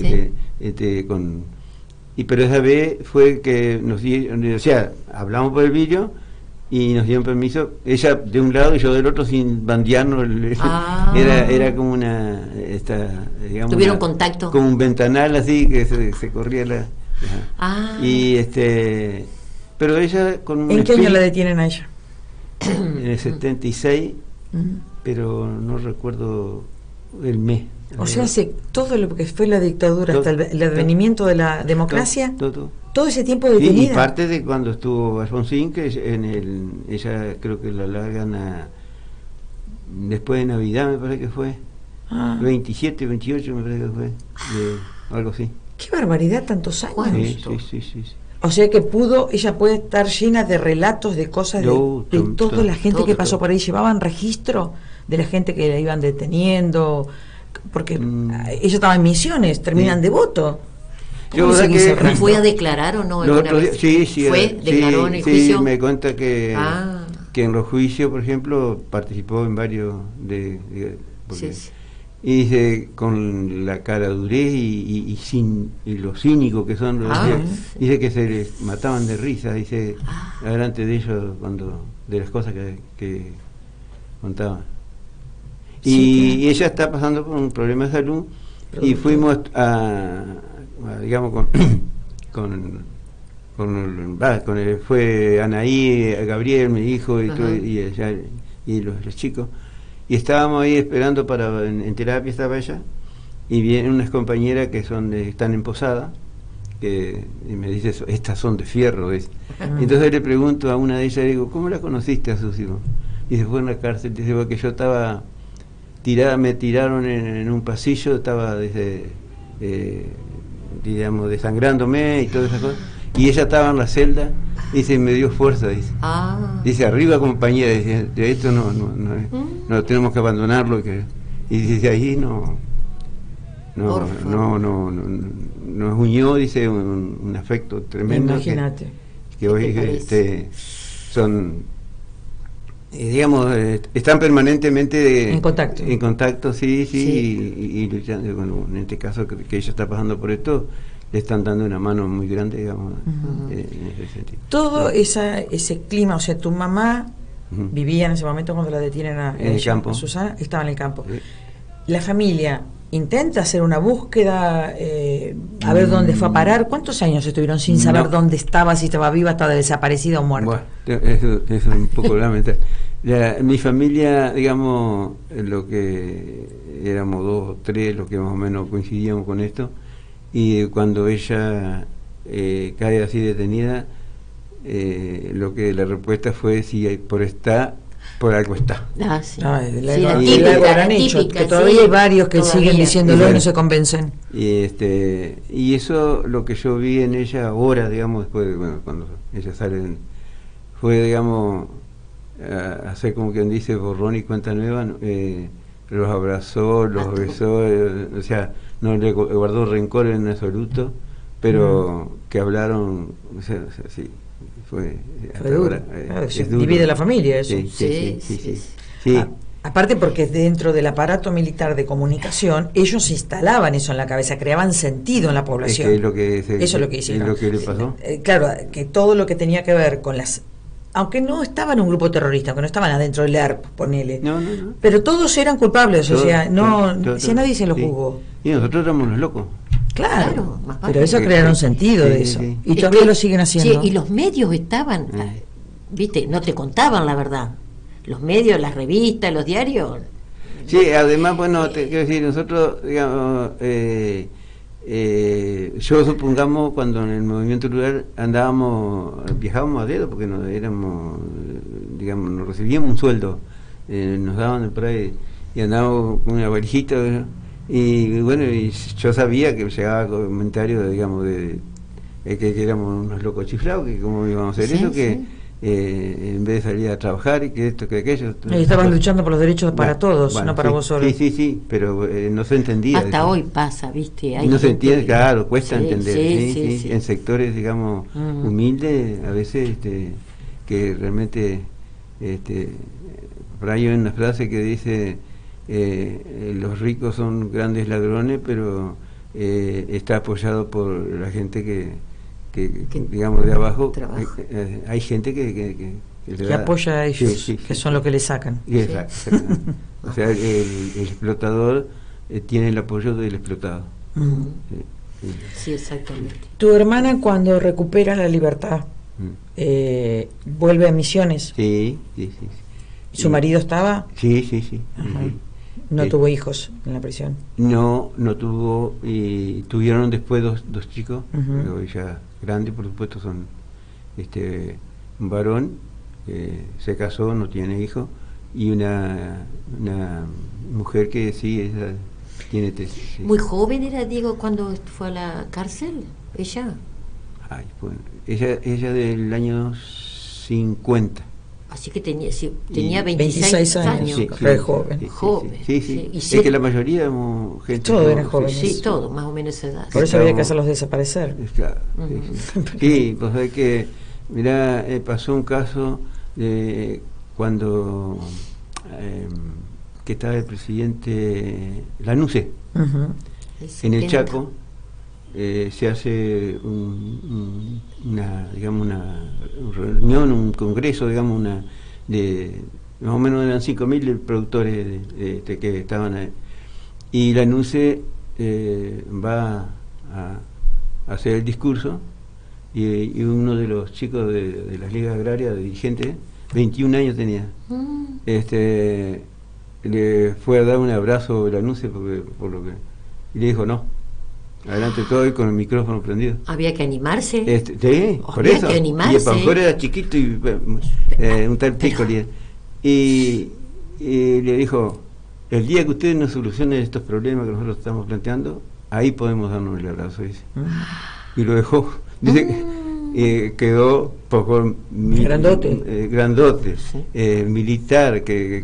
pero esa vez fue que nos dieron, o sea, hablamos por el vídeo y nos dieron permiso, ella de un lado y yo del otro, sin bandearnos. Era como digamos, tuvieron contacto, como un ventanal así que se corría y pero ella con ¿en qué año la detienen a ella? En el 76, pero no recuerdo el mes. O sea, hace todo lo que fue la dictadura hasta el advenimiento de la democracia, todo ese tiempo detenida. Y parte de cuando estuvo Alfonsín, que ella creo que la largan después de Navidad, me parece que fue, 27, 28 me parece que fue, algo así. ¡Qué barbaridad, tantos años! Sí. O sea que ella puede estar llena de relatos, de cosas, de toda la gente que pasó por ahí. ¿Llevaban registro de la gente que la iban deteniendo? Porque ella estaba en Misiones, terminan Devoto. ¿Fue a declarar o no? Sí, declaró en el juicio. Sí, me cuenta que en los juicios, por ejemplo, participó en varios y dice, con la cara durez y lo cínico que son, dice que se les mataban de risa, dice, delante de ellos, de las cosas que contaban. Y ella está pasando por un problema de salud y fuimos digamos, fue Anaí, Gabriel, mi hijo, y los chicos, y estábamos ahí esperando en terapia estaba ella, y vienen unas compañeras que están en Posada, y me dice, estas son de fierro, ¿ves? Entonces le pregunto a una de ellas, le digo, ¿cómo la conociste a sus hijos? Y se fue en la cárcel, dice, porque yo estaba me tiraron en un pasillo, estaba digamos, desangrándome y todas esas cosas, y ella estaba en la celda, dice, me dio fuerza, dice, arriba compañera, dice, de esto no tenemos que abandonarlo, y dice, ahí nos unió, dice, un afecto tremendo. Imagínate. Que hoy son, digamos, están permanentemente en contacto, sí. Y luchando. Bueno, en este caso que ella está pasando por esto, le están dando una mano muy grande, digamos, en ese sentido. Todo ese clima, o sea, tu mamá vivía en ese momento cuando la detienen en el campo. Susana estaba en el campo. La familia intenta hacer una búsqueda, a ver dónde fue a parar. ¿Cuántos años estuvieron sin saber dónde estaba, si estaba viva, estaba desaparecida o muerta? Bueno, eso es un poco lamentable. Mi familia, digamos, lo que éramos 2 o 3, los que más o menos coincidíamos con esto, y cuando ella cae así detenida, lo que la respuesta fue si por algo está. La típica, que todavía hay varios que siguen diciéndolo y no se convencen. Y eso, lo que yo vi en ella ahora, digamos, después de, cuando ella sale, fue, digamos, hacer como quien dice borrón y cuenta nueva, los abrazó, los besó, o sea, no le guardó rencor en absoluto, pero que hablaron, o sea, sí. Fue duro. Divide la familia eso. Sí. Aparte porque dentro del aparato militar de comunicación ellos instalaban eso en la cabeza, creaban sentido en la población. Eso es lo que hicieron. Es lo que le pasó. Claro, que todo lo que tenía que ver con aunque no estaban en un grupo terrorista, aunque no estaban adentro del ERP, ponele. No. Pero todos eran culpables, o sea, si a nadie se lo sí. juzgó. Y nosotros éramos los locos. Claro, más pero eso crearon sentido de eso. Y todavía lo siguen haciendo. Y los medios estaban, viste, no te contaban la verdad. Los medios, las revistas, los diarios. Sí, además, bueno, te quiero decir, nosotros, digamos, yo supongamos cuando en el movimiento rural viajábamos a dedo porque no éramos, digamos, nos recibíamos un sueldo, nos daban por ahí y andábamos con una valijita, ¿no? Y bueno, y yo sabía que llegaba comentarios, digamos, de que éramos unos locos chiflados, que cómo íbamos a hacer eso, que en vez de salir a trabajar y que esto, que aquello. Y estaban luchando por los derechos para todos, bueno, no para vos solo. Sí, pero no se entendía. Hasta hoy pasa, ¿viste? No se entiende, claro, cuesta entender. Sí. En sectores, digamos, humildes, a veces, que realmente, por ahí hay una frase que dice, los ricos son grandes ladrones, pero está apoyado por la gente que digamos de abajo, hay gente que apoya a ellos, que son los que le sacan. Exacto. O sea, el explotador tiene el apoyo del explotado. Sí, exactamente. Tu hermana, cuando recupera la libertad, vuelve a Misiones. Sí. ¿Su marido estaba? Sí. ¿No tuvo hijos en la prisión? No tuvo, y tuvieron después dos chicos, pero ella grande, por supuesto, son un varón, se casó, no tiene hijos, y una mujer que sí, ella tiene sí. ¿Muy joven era, Diego, cuando fue a la cárcel? ¿Ella? Ay, bueno, ella del año 50. Así que tenía 26 años. Sí, re joven. Sí. Es que la mayoría éramos gente. Todos eran jóvenes. Sí, todos, más o menos esa edad. Por eso había que hacerlos desaparecer. Claro, sí, pues hay que, mirá, pasó un caso de cuando que estaba el presidente Lanuse en el Chaco. Se hace una reunión, un congreso, digamos, de más o menos eran 5.000 productores que estaban ahí, y la NUCE va a hacer el discurso, y uno de los chicos de las ligas agrarias, de dirigentes, 21 años tenía, le fue a dar un abrazo a la NUCE y le dijo no. Adelante todo y con el micrófono prendido. Había que animarse. Sí, por eso. Que animarse. Y el pastor era chiquito y un tal Piccoli. Y le dijo, el día que ustedes nos solucionen estos problemas que nosotros estamos planteando, ahí podemos darnos el abrazo, dice. Y lo dejó. Dice quedó poco grandote, militar,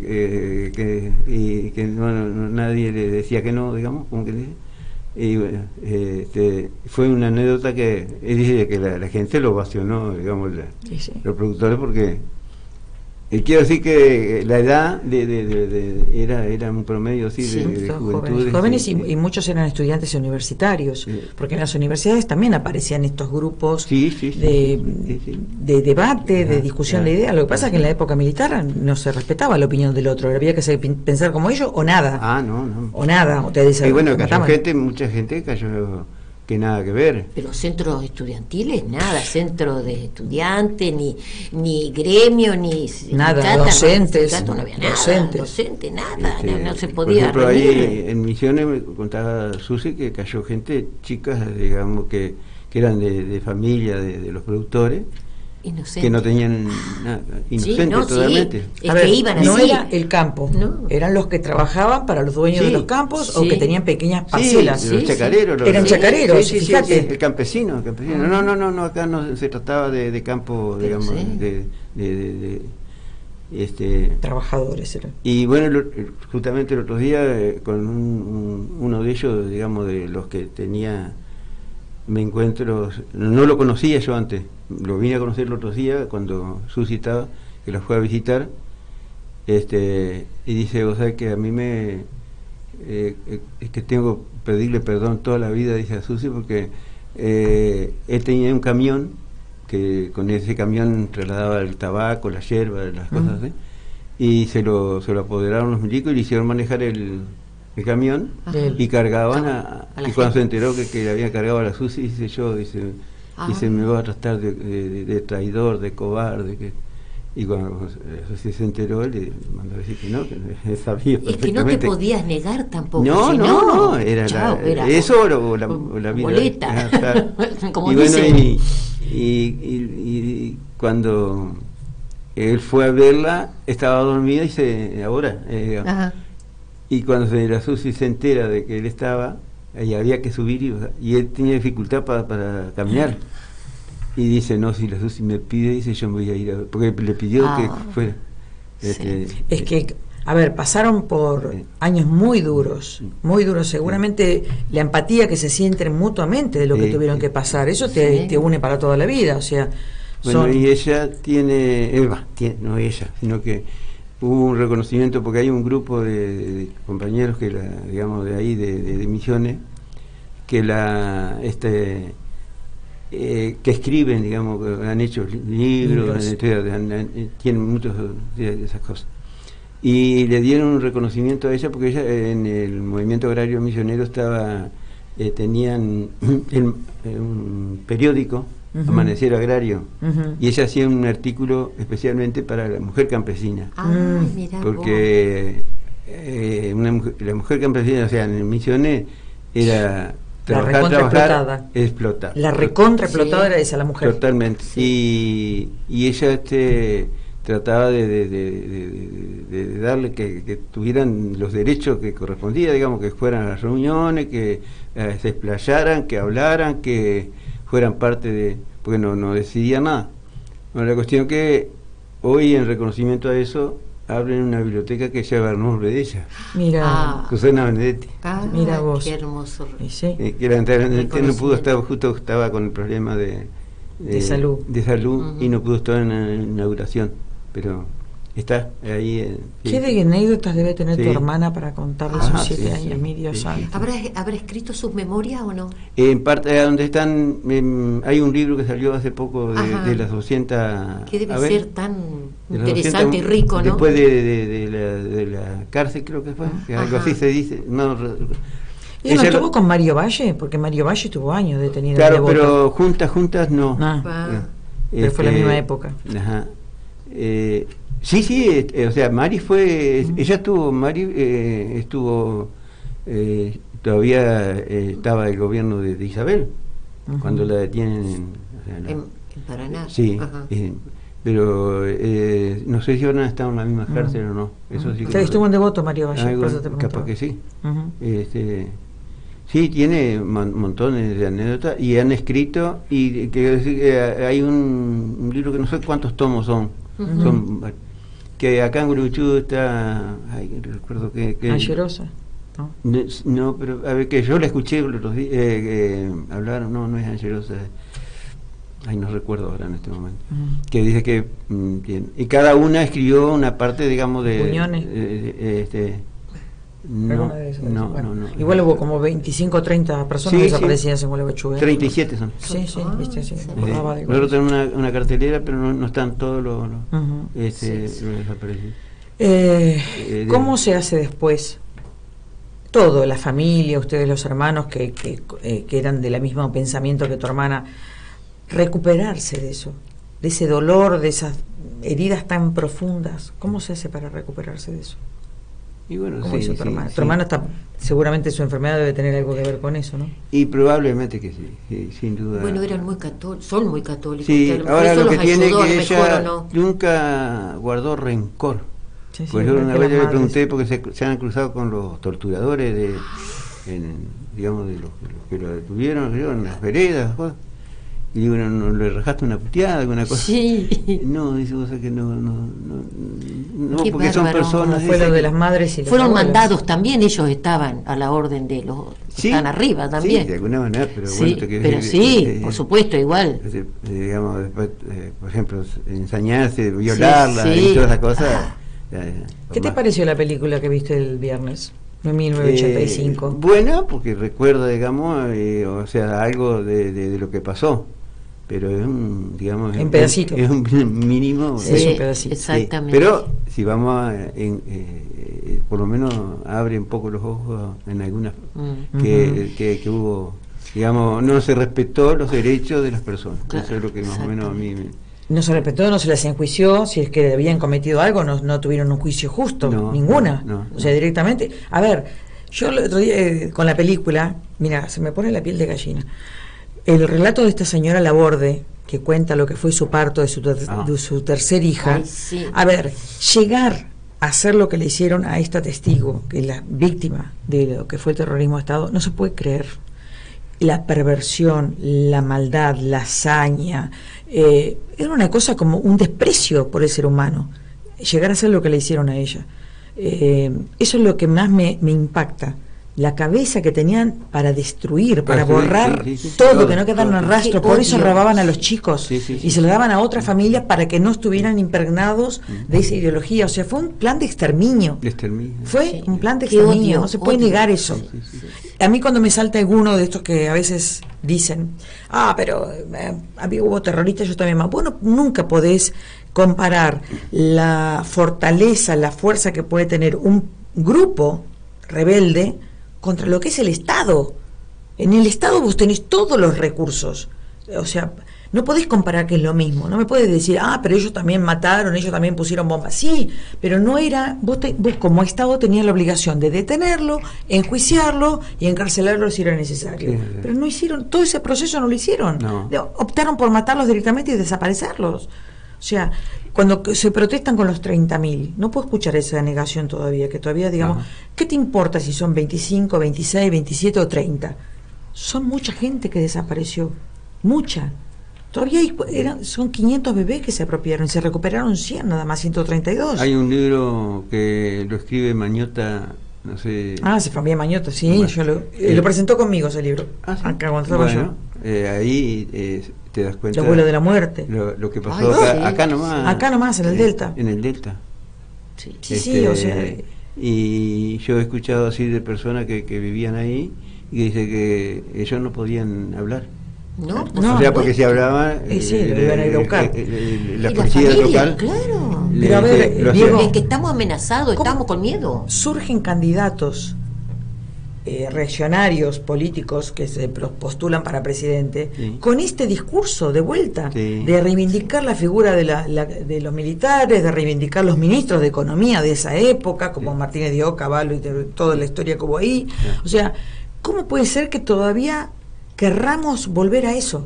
que nadie le decía que no, digamos, como que dice. Y bueno, fue una anécdota que él dice que la gente lo ovacionó, digamos, los productores, porque quiero decir que la edad era un promedio así de juventud. Jóvenes y muchos eran estudiantes universitarios, porque en las universidades también aparecían estos grupos de debate, de discusión de ideas. Lo que pasa es que en la época militar no se respetaba la opinión del otro, había que pensar como ellos o nada. O nada, o te dicen, y bueno, mucha gente cayó que nada que ver. Pero centros estudiantiles, nada, centro de estudiantes, ni gremio, ni nada, docentes, no había nada, docente, nada, no se podía. Por ejemplo, ahí en Misiones me contaba Susi que cayó gente, chicas, digamos, que eran de familia de los productores, inocente. Que no tenían nada, inocentes totalmente. A ver, no era el campo, eran los que trabajaban para los dueños de los campos o que tenían pequeñas parcelas. Los chacareros. Eran chacareros, fíjate. El campesino. No, acá no se trataba de campo, digamos, trabajadores eran. Y bueno, justamente el otro día con uno de ellos, digamos, de los que tenía, me encuentro, no lo conocía yo antes, lo vine a conocer el otro día cuando Susi estaba, que la fue a visitar, y dice, o sea, que a mí es que tengo que pedirle perdón toda la vida, dice a Susi, porque él tenía un camión que con ese camión trasladaba el tabaco, la hierba, las cosas así, y se lo apoderaron los milicos y le hicieron manejar el camión y cargaban y cuando se enteró que le había cargado a la Susi, dice me va a tratar de traidor, de cobarde, y cuando Susi se enteró le mandó a decir que no, que sabía perfectamente. Es que no te podías negar tampoco. No, era eso o la vida. Boleta. Como y dice. Bueno, y cuando él fue a verla, estaba dormida y cuando la Susi se entera de que él estaba, ahí había que subir y él tenía dificultad para caminar. Y dice, no, si la Susi me pide, dice, yo me voy a ir a ver, porque le pidió que fuera. Es que, a ver, pasaron por años muy duros, seguramente la empatía que se sienten mutuamente de lo que tuvieron que pasar, eso te une para toda la vida, o sea... Bueno, y ella no ella, sino que hubo un reconocimiento, porque hay un grupo de compañeros que digamos de ahí, de Misiones, que que escriben, digamos, que han hecho libros, tienen muchas de esas cosas. Y le dieron un reconocimiento a ella porque ella en el movimiento agrario misionero tenían un periódico, Amaneciero Agrario, y ella hacía un artículo especialmente para la mujer campesina, porque la mujer campesina, o sea, en Misiones era trabajar, explotar. La recontra explotada era esa, la mujer. Totalmente. Sí. Y ella trataba de darle que tuvieran los derechos que correspondía, digamos, que fueran a las reuniones, que se explayaran, que hablaran, que fueran parte porque no decidían nada. Bueno, la cuestión que hoy, en reconocimiento a eso, abren una biblioteca que lleva el nombre de ella. Mira. Susana Benedetti. Mira vos. Qué hermoso. Que lamentablemente no pudo estar, justo estaba con el problema de salud. Y no pudo estar en la inauguración, pero está ahí. ¿Qué de anécdotas debe tener tu hermana para contarle sus 7 años, mi Dios santo? ¿Habrá escrito sus memorias o no? En parte, donde están, hay un libro que salió hace poco de las 200... Que debe ser tan interesante y rico, ¿no? Después de la cárcel, creo que fue, que algo así se dice. ¿Y no estuvo con Mario Valle? Porque Mario Valle estuvo años detenido. Claro, pero juntas no. Pero fue la misma época. Ajá. Sí, o sea, Mari ella estuvo, todavía estaba el gobierno de Isabel, cuando la detienen en Paraná. Sí, pero no sé si ahora están en la misma cárcel o no. Eso sí. Estuvo en Devoto Mario Valle, capaz que sí. Sí, tiene montones de anécdotas y han escrito, y hay un libro que no sé cuántos tomos son, que acá en Guruchú está, recuerdo que Angerosa, no, pero a ver, que yo la escuché los días hablar, no es Angerosa, no recuerdo ahora en este momento, que dice que y cada una escribió una parte, digamos, de Puñones. No. Igual hubo como 25 o 30 personas desaparecidas en Gualeguaychú. 37 son. Sí, viste, sí. Nosotros tenemos una cartelera, pero no están todos los desaparecidos. ¿Cómo se hace después? Todo, la familia, ustedes los hermanos que eran del mismo pensamiento que tu hermana, recuperarse de eso, de ese dolor, de esas heridas tan profundas. ¿Cómo se hace para recuperarse de eso? Y bueno, tu hermana. Tu hermana está, seguramente su enfermedad debe tener algo que ver con eso, ¿no? Y probablemente que sí, sin duda. Bueno, eran son muy católicos. Sí, ahora lo que tiene es que ella nunca guardó rencor. Pues yo una vez le pregunté, porque se han cruzado con los torturadores digamos, de los que lo detuvieron en las veredas, cosas. Y digo, ¿no le rajaste una puteada, alguna cosa? Sí. No, dice vos que no, porque bárbaro. Son personas... Fue lo de las madres y fueron mandados también, ellos estaban a la orden de los que están arriba también. Sí, de alguna manera, pero sí, bueno... por supuesto, igual. Digamos, después, por ejemplo, ensañarse, violarla y todas esas cosas... ¿Qué te pareció la película que viste el viernes? En 1985. Buena, porque recuerda, digamos, o sea, algo de lo que pasó. pero es un, digamos, en pedacito. Es un mínimo. Sí, es un pedacito. Exactamente. Pero si vamos por lo menos abre un poco los ojos en algunas que hubo, digamos, no se respetó los derechos de las personas. Claro, eso es lo que más o menos a mí no se respetó, no se les enjuició, si es que habían cometido algo, no tuvieron un juicio justo, ninguna. O sea, directamente. A ver, yo el otro día con la película, mira, se me pone la piel de gallina. El relato de esta señora Laborde, que cuenta lo que fue su parto de su tercer hija. Ay, sí. A ver, llegar a hacer lo que le hicieron a esta testigo, que es la víctima de lo que fue el terrorismo de Estado, no se puede creer. La perversión, la maldad, la hazaña, era una cosa como un desprecio por el ser humano, llegar a hacer lo que le hicieron a ella. Eso es lo que más me impacta, la cabeza que tenían para destruir, para borrar todo, que no quedaran rastros. Por eso robaban a los chicos y se lo daban a otras familias para que no estuvieran impregnados de esa ideología. O sea, fue un plan de exterminio. Fue un plan de exterminio, no se puede negar eso. A mí cuando me salta alguno de estos que a veces dicen, pero hubo terroristas, yo también más. Bueno, nunca podés comparar la fortaleza, la fuerza que puede tener un grupo rebelde contra lo que es el Estado. En el Estado vos tenés todos los recursos. O sea, no podés comparar que es lo mismo. No me podés decir, pero ellos también mataron, ellos también pusieron bombas. Sí, pero no era... Vos como Estado tenías la obligación de detenerlo, enjuiciarlo y encarcelarlo si era necesario. Pero no hicieron, todo ese proceso no lo hicieron. Optaron por matarlos directamente y desaparecerlos. O sea, cuando se protestan con los 30.000, no puedo escuchar esa negación todavía, que todavía digamos, ¿qué te importa si son 25, 26, 27 o 30? Son mucha gente que desapareció, mucha. Todavía son 500 bebés que se apropiaron, se recuperaron 100, nada más 132. Hay un libro que lo escribe Mañota, no sé... se familia Mañota, sí, bueno, yo lo presentó conmigo ese libro, ¿sí? Acá cuando estaba yo. Ahí te das cuenta... El abuelo de la muerte. Lo que pasó acá nomás. Acá nomás, en el Delta. En el Delta. Sí, o sea... Y yo he escuchado así de personas que vivían ahí y que dice que ellos no podían hablar. No, o sea, porque si hablaban lo iban a ir a buscar. La policía local. Claro. Pero a ver, Diego, es que estamos amenazados, estamos con miedo. Surgen candidatos reaccionarios políticos que se postulan para presidente con este discurso de vuelta de reivindicar la figura de los militares, de reivindicar los ministros de economía de esa época, como Martínez de Oca, Caballo y toda la historia que hubo ahí. O sea, ¿cómo puede ser que todavía querramos volver a eso?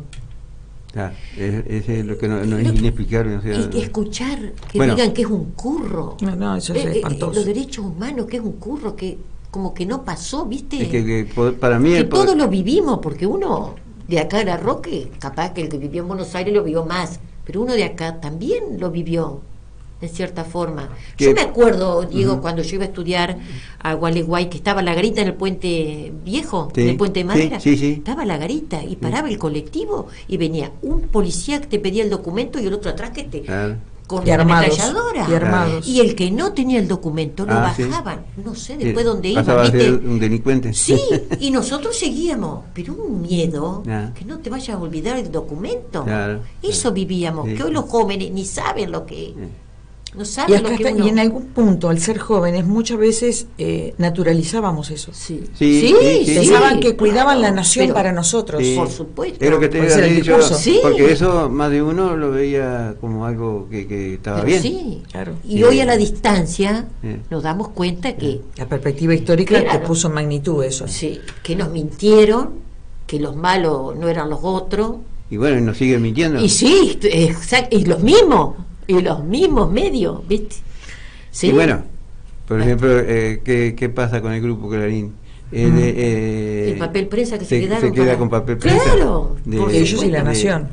Es lo que no es inexplicable. O sea, y escuchar que digan que es un curro. No, eso es espantoso. Los derechos humanos, que es un curro, que como que no pasó, ¿viste? Es que para mí... Que todos lo vivimos, porque uno de acá era Roque, capaz que el que vivió en Buenos Aires lo vivió más, pero uno de acá también lo vivió, en cierta forma. Yo me acuerdo, Diego, cuando yo iba a estudiar a Gualeguay, que estaba la garita en el puente viejo, en el puente de madera, estaba la garita y paraba el colectivo y venía un policía que te pedía el documento y el otro atrás que te... con una ametralladora y el que no tenía el documento lo bajaban, no sé después dónde iba, pasaba a ser un delincuente. Sí, y nosotros seguíamos, pero un miedo que no te vayas a olvidar el documento. Eso vivíamos, que hoy los jóvenes ni saben lo que no saben lo que uno... Y en algún punto, al ser jóvenes, muchas veces naturalizábamos eso. Pensaban que cuidaban la nación para nosotros. Por supuesto. Es lo que te había dicho, porque eso más de uno lo veía como algo que estaba bien. Sí, claro. Y hoy a la distancia nos damos cuenta que... La perspectiva histórica te puso en magnitud eso. Sí, que nos mintieron, que los malos no eran los otros. Y bueno, y nos siguen mintiendo. Y sí, exacto, y los mismos medios, ¿viste? Sí. Y bueno, por ejemplo, ¿qué pasa con el grupo Clarín? El papel prensa que se queda con papel prensa. Claro, ellos y la Nación.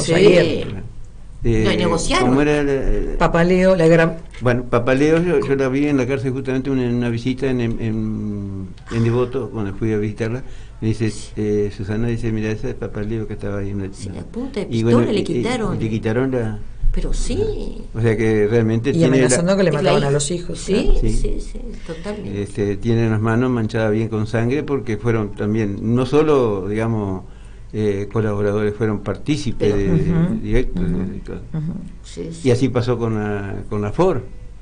No negociaron. ¿Cómo era Papaleo, Bueno, Papaleo yo la vi en la cárcel justamente en una visita en Devoto, cuando fui a visitarla. Me dice, Susana dice, mira, esa es Papaleo que estaba ahí. La punta de pistola le quitaron. Le quitaron la... Pero sí. O sea que realmente y amenazando que le mataban a los hijos. Sí, totalmente. Tienen las manos manchadas bien con sangre porque fueron también, no solo, digamos, colaboradores, fueron partícipes directos. Sí, sí. Y así pasó con la FOR.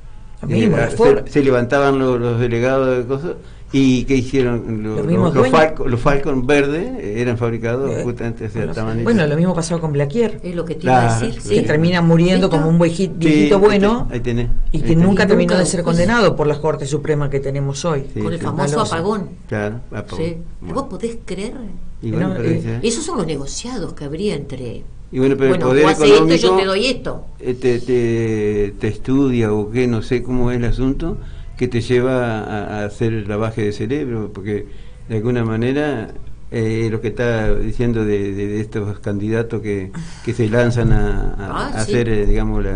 Se levantaban los delegados de cosas. ¿Y qué hicieron? Los Falcon verdes eran fabricados justamente de esta manera. Bueno, lo mismo pasó con Blaquier. Es lo que te iba a decir. Que termina muriendo como un viejito bueno, ahí tenés, y que nunca terminó de ser condenado por la Corte Suprema que tenemos hoy. Con el famoso apagón. Claro, apagón. Sí. ¿Vos podés creer? Bueno, esos son los negociados que habría entre... Y bueno, pero bueno, el poder tú haces económico, esto, yo te doy esto. Te estudia o qué, no sé cómo es el asunto, que te lleva a hacer el lavaje de cerebro, porque de alguna manera lo que está diciendo de estos candidatos que se lanzan a hacer, digamos,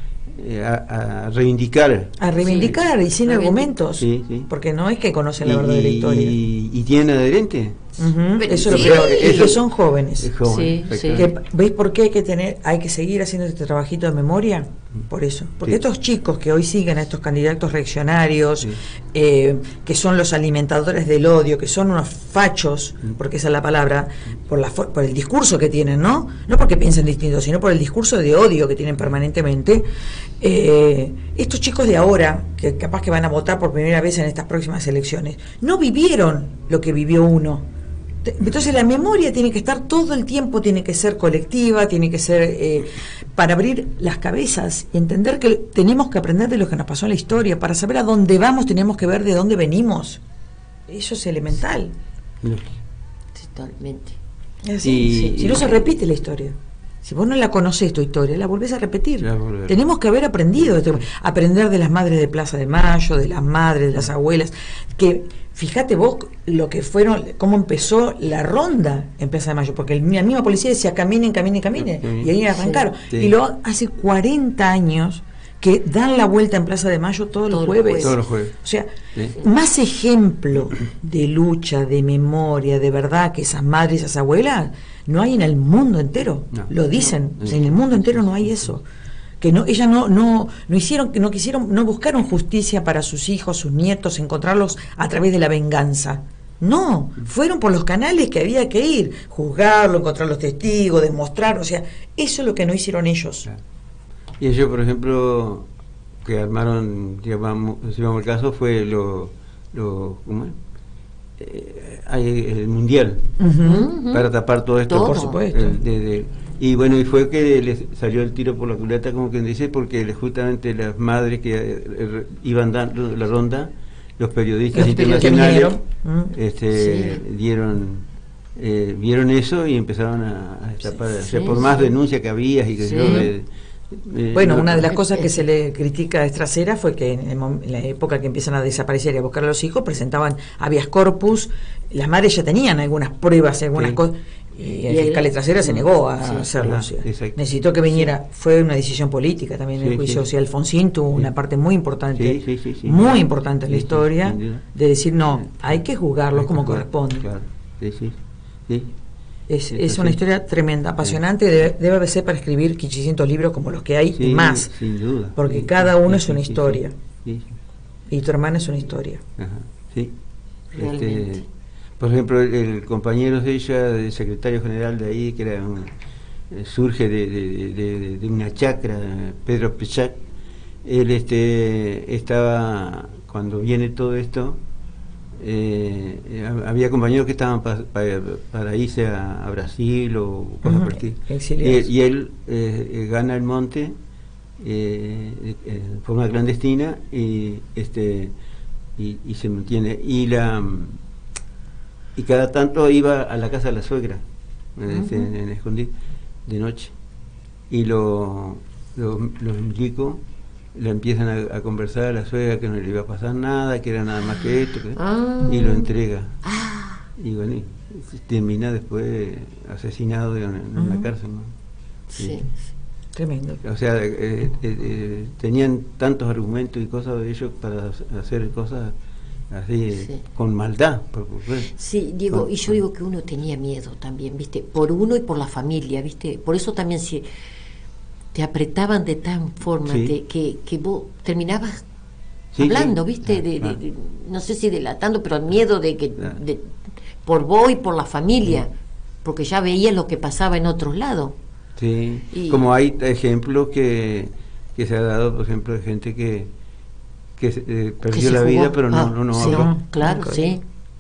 a reivindicar. A reivindicar y sin argumentos, porque no es que conocen la verdadera historia. ¿Y tienen adherentes? Eso es lo peor, es que son jóvenes. ¿Veis por qué hay que seguir haciendo este trabajito de memoria? Por eso, porque estos chicos que hoy siguen a estos candidatos reaccionarios, que son los alimentadores del odio, que son unos fachos, porque esa es la palabra, por el discurso que tienen, no porque piensen distinto, sino por el discurso de odio que tienen permanentemente. Estos chicos de ahora, que capaz que van a votar por primera vez en estas próximas elecciones, no vivieron lo que vivió uno. Entonces la memoria tiene que estar todo el tiempo, tiene que ser colectiva, tiene que ser para abrir las cabezas y entender que tenemos que aprender de lo que nos pasó en la historia. Para saber a dónde vamos tenemos que ver de dónde venimos. Eso es elemental. Totalmente. Si no se repite la historia. Si vos no la conocés tu historia, la volvés a repetir. Tenemos que haber aprendido, aprender de las madres de Plaza de Mayo, de las madres, de las abuelas, que fíjate vos lo que fueron, cómo empezó la ronda en Plaza de Mayo, porque la misma policía decía caminen, y ahí arrancaron. Y luego hace 40 años que dan la vuelta en Plaza de Mayo todos los jueves. O sea, más ejemplo de lucha, de memoria, de verdad, que esas madres, esas abuelas, no hay en el mundo entero. Lo dicen, en el mundo entero no hay eso. Que ellas no buscaron justicia para sus hijos, sus nietos, encontrarlos a través de la venganza. No, fueron por los canales que había que ir, juzgarlo, encontrar los testigos, demostrar, o sea, eso es lo que no hicieron ellos. Y ellos, por ejemplo, que armaron, digamos el caso, fue ¿cómo es? El mundial, para tapar todo esto, por supuesto. Y bueno, y fue que les salió el tiro por la culata, como quien dice, porque justamente las madres que iban dando la ronda, los periodistas internacionales vieron eso y empezaron a destapar, por más denuncias que había y que bueno, una de las cosas que se le critica a Estracera fue que en la época que empiezan a desaparecer y a buscar a los hijos, presentaban habeas corpus, las madres ya tenían algunas pruebas, algunas cosas, y el fiscal Estracera se negó a hacerlo. Necesitó que viniera, fue una decisión política también en el juicio. O sea, Alfonsín tuvo una parte muy importante, muy importante en la historia, de decir, no, hay que juzgarlos como corresponde. Es una historia tremenda, apasionante, debe ser para escribir 500 libros como los que hay y más, sin duda, porque cada uno es una historia y tu hermana es una historia. Por ejemplo, el compañero de ella, el secretario general de ahí, que era surge de una chacra, Pedro Pechac, él estaba, cuando viene todo esto, había compañeros que estaban para irse a Brasil o cosas por el estilo, y él gana el monte de forma clandestina y se mantiene y cada tanto iba a la casa de la suegra en escondido de noche y los milicos le empiezan a conversar a la suegra que no le iba a pasar nada, que era nada más que esto, y lo entrega. Y bueno, y termina después asesinado en una cárcel, ¿no? Tremendo. O sea, tenían tantos argumentos y cosas de ellos para hacer cosas así con maldad. Diego, y yo digo que uno tenía miedo también, ¿viste? Por uno y por la familia, ¿viste? Por eso también te apretaban de tal forma que vos terminabas hablando, ¿viste? No sé si delatando, pero el miedo de que por vos y por la familia. porque ya veía lo que pasaba en otros lados. Sí, como hay ejemplos que se ha dado, por ejemplo, de gente que perdió la vida, pero no sí, habló. Claro, sí.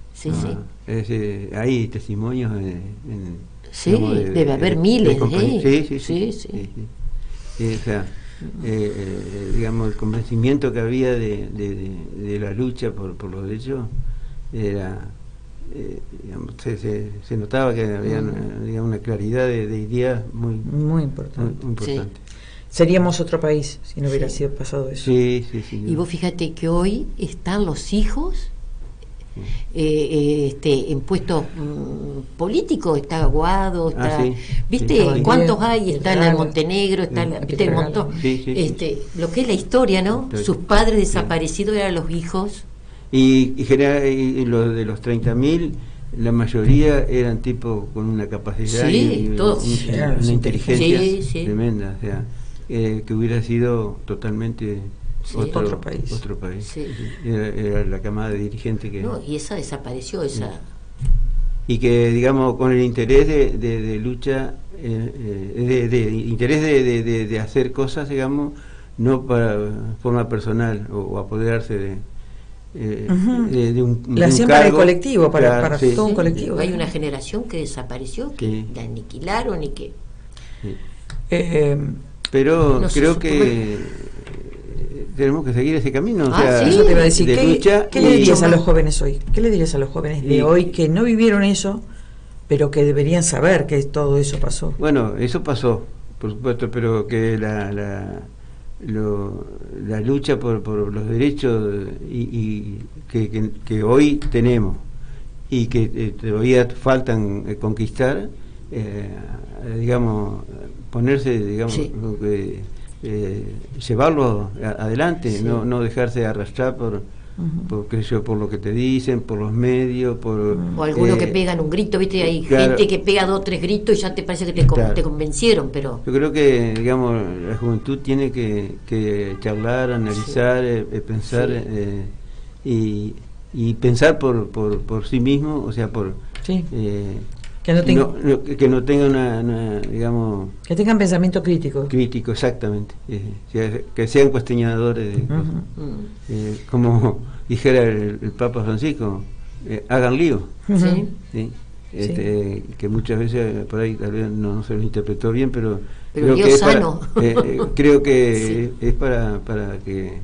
Hay testimonios sí, debe haber miles de sí. O sea, digamos, el convencimiento que había de la lucha por los derechos era, digamos, se notaba que había una claridad de ideas muy importante. Muy importante. Seríamos otro país si no hubiera sido pasado eso. Sí. Y vos fíjate que hoy están los hijos en puestos políticos, está Aguado, está, ¿viste? ¿Cuántos hay? Está en Montenegro, está ¿viste? El montón. Lo que es la historia, ¿no? Sus padres desaparecidos eran los hijos. Y los de los 30.000, la mayoría eran tipos con una capacidad una inteligencia tremenda, o sea, que hubiera sido totalmente otro país. Sí. Era la camada de dirigentes que... No, y esa desapareció, esa... Y que, digamos, con el interés de lucha, interés de hacer cosas, digamos, no para forma personal o apoderarse de un la hacían para el colectivo, para todo un colectivo. Hay una generación que desapareció, que la aniquilaron y que... pero no creo que tenemos que seguir ese camino. Eso te iba a decir. ¿Qué le dirías a los jóvenes hoy? ¿Qué le dirías a los jóvenes de hoy que no vivieron eso, pero que deberían saber que todo eso pasó? Bueno, eso pasó, por supuesto, pero que la lucha por los derechos y que hoy tenemos y que todavía faltan conquistar, digamos, ponerse, digamos, llevarlo adelante, no dejarse arrastrar por lo que te dicen, por los medios, o algunos que pegan un grito, viste, hay gente que pega 2 o 3 gritos y ya te parece que te convencieron, pero yo creo que, digamos, la juventud tiene que charlar, analizar, pensar y pensar por sí mismo, o sea, que no tenga una, digamos, que tengan pensamiento crítico, exactamente, que sean cuestionadores de cosas. Como dijera el Papa Francisco, hagan lío. Que muchas veces por ahí tal vez no se lo interpretó bien, pero creo que sano. Creo que es para que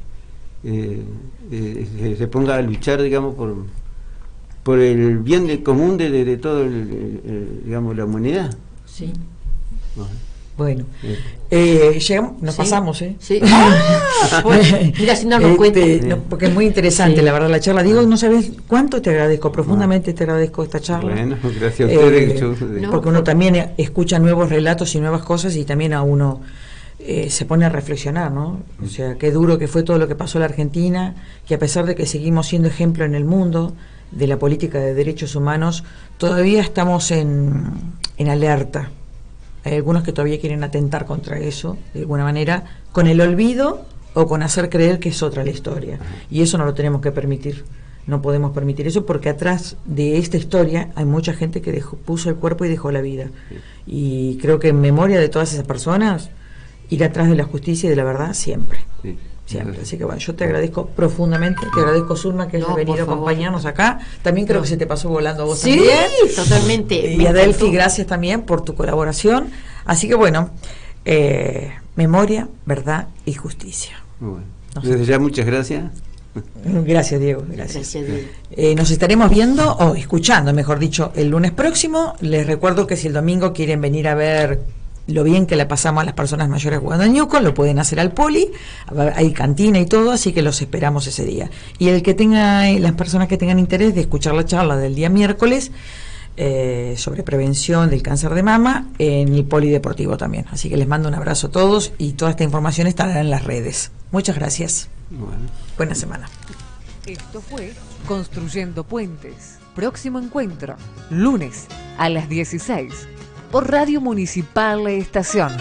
se ponga a luchar, digamos, por el bien común de todo digamos, la humanidad. Sí. Bueno, llegamos, nos pasamos, Sí. Mira, si no nos cuenta. Porque es muy interesante, la verdad, la charla. Diego, no sabes cuánto te agradezco, profundamente te agradezco esta charla. Bueno, gracias a ustedes. Porque uno también escucha nuevos relatos y nuevas cosas y también a uno se pone a reflexionar, ¿no? O sea, qué duro que fue todo lo que pasó en la Argentina, que a pesar de que seguimos siendo ejemplo en el mundo de la política de derechos humanos, todavía estamos en alerta. Hay algunos que todavía quieren atentar contra eso, de alguna manera, con el olvido o con hacer creer que es otra la historia. Y eso no lo tenemos que permitir. No podemos permitir eso porque atrás de esta historia hay mucha gente que puso el cuerpo y dejó la vida. Y creo que en memoria de todas esas personas, ir atrás de la justicia y de la verdad siempre. Siempre. Así que bueno, yo te agradezco profundamente, te agradezco, Zulma, que hayas venido a acompañarnos acá. También creo que se te pasó volando a vos también. Sí, totalmente. Y a Delphi, gracias también por tu colaboración. Así que bueno, memoria, verdad y justicia. Bueno. Desde ya muchas gracias. Gracias, Diego. Gracias. Nos estaremos viendo, o escuchando, mejor dicho, el lunes próximo. Les recuerdo que si el domingo quieren venir a ver lo bien que le pasamos a las personas mayores jugando a Ñuco, lo pueden hacer al Poli, hay cantina y todo, así que los esperamos ese día. Y las personas que tengan interés de escuchar la charla del día miércoles sobre prevención del cáncer de mama, en el Polideportivo también. Así que les mando un abrazo a todos y toda esta información estará en las redes. Muchas gracias. Buena semana. Esto fue Construyendo Puentes. Próximo encuentro, lunes a las 16, por Radio Municipal La Estación.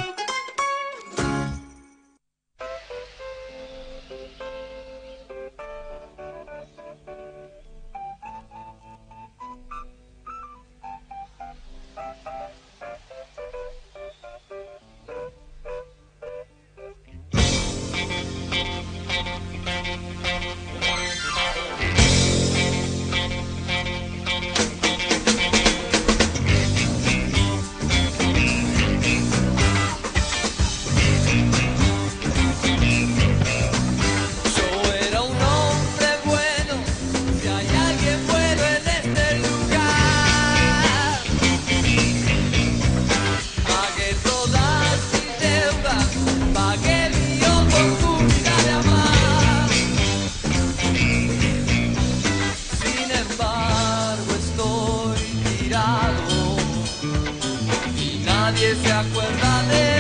nadie se acuerda de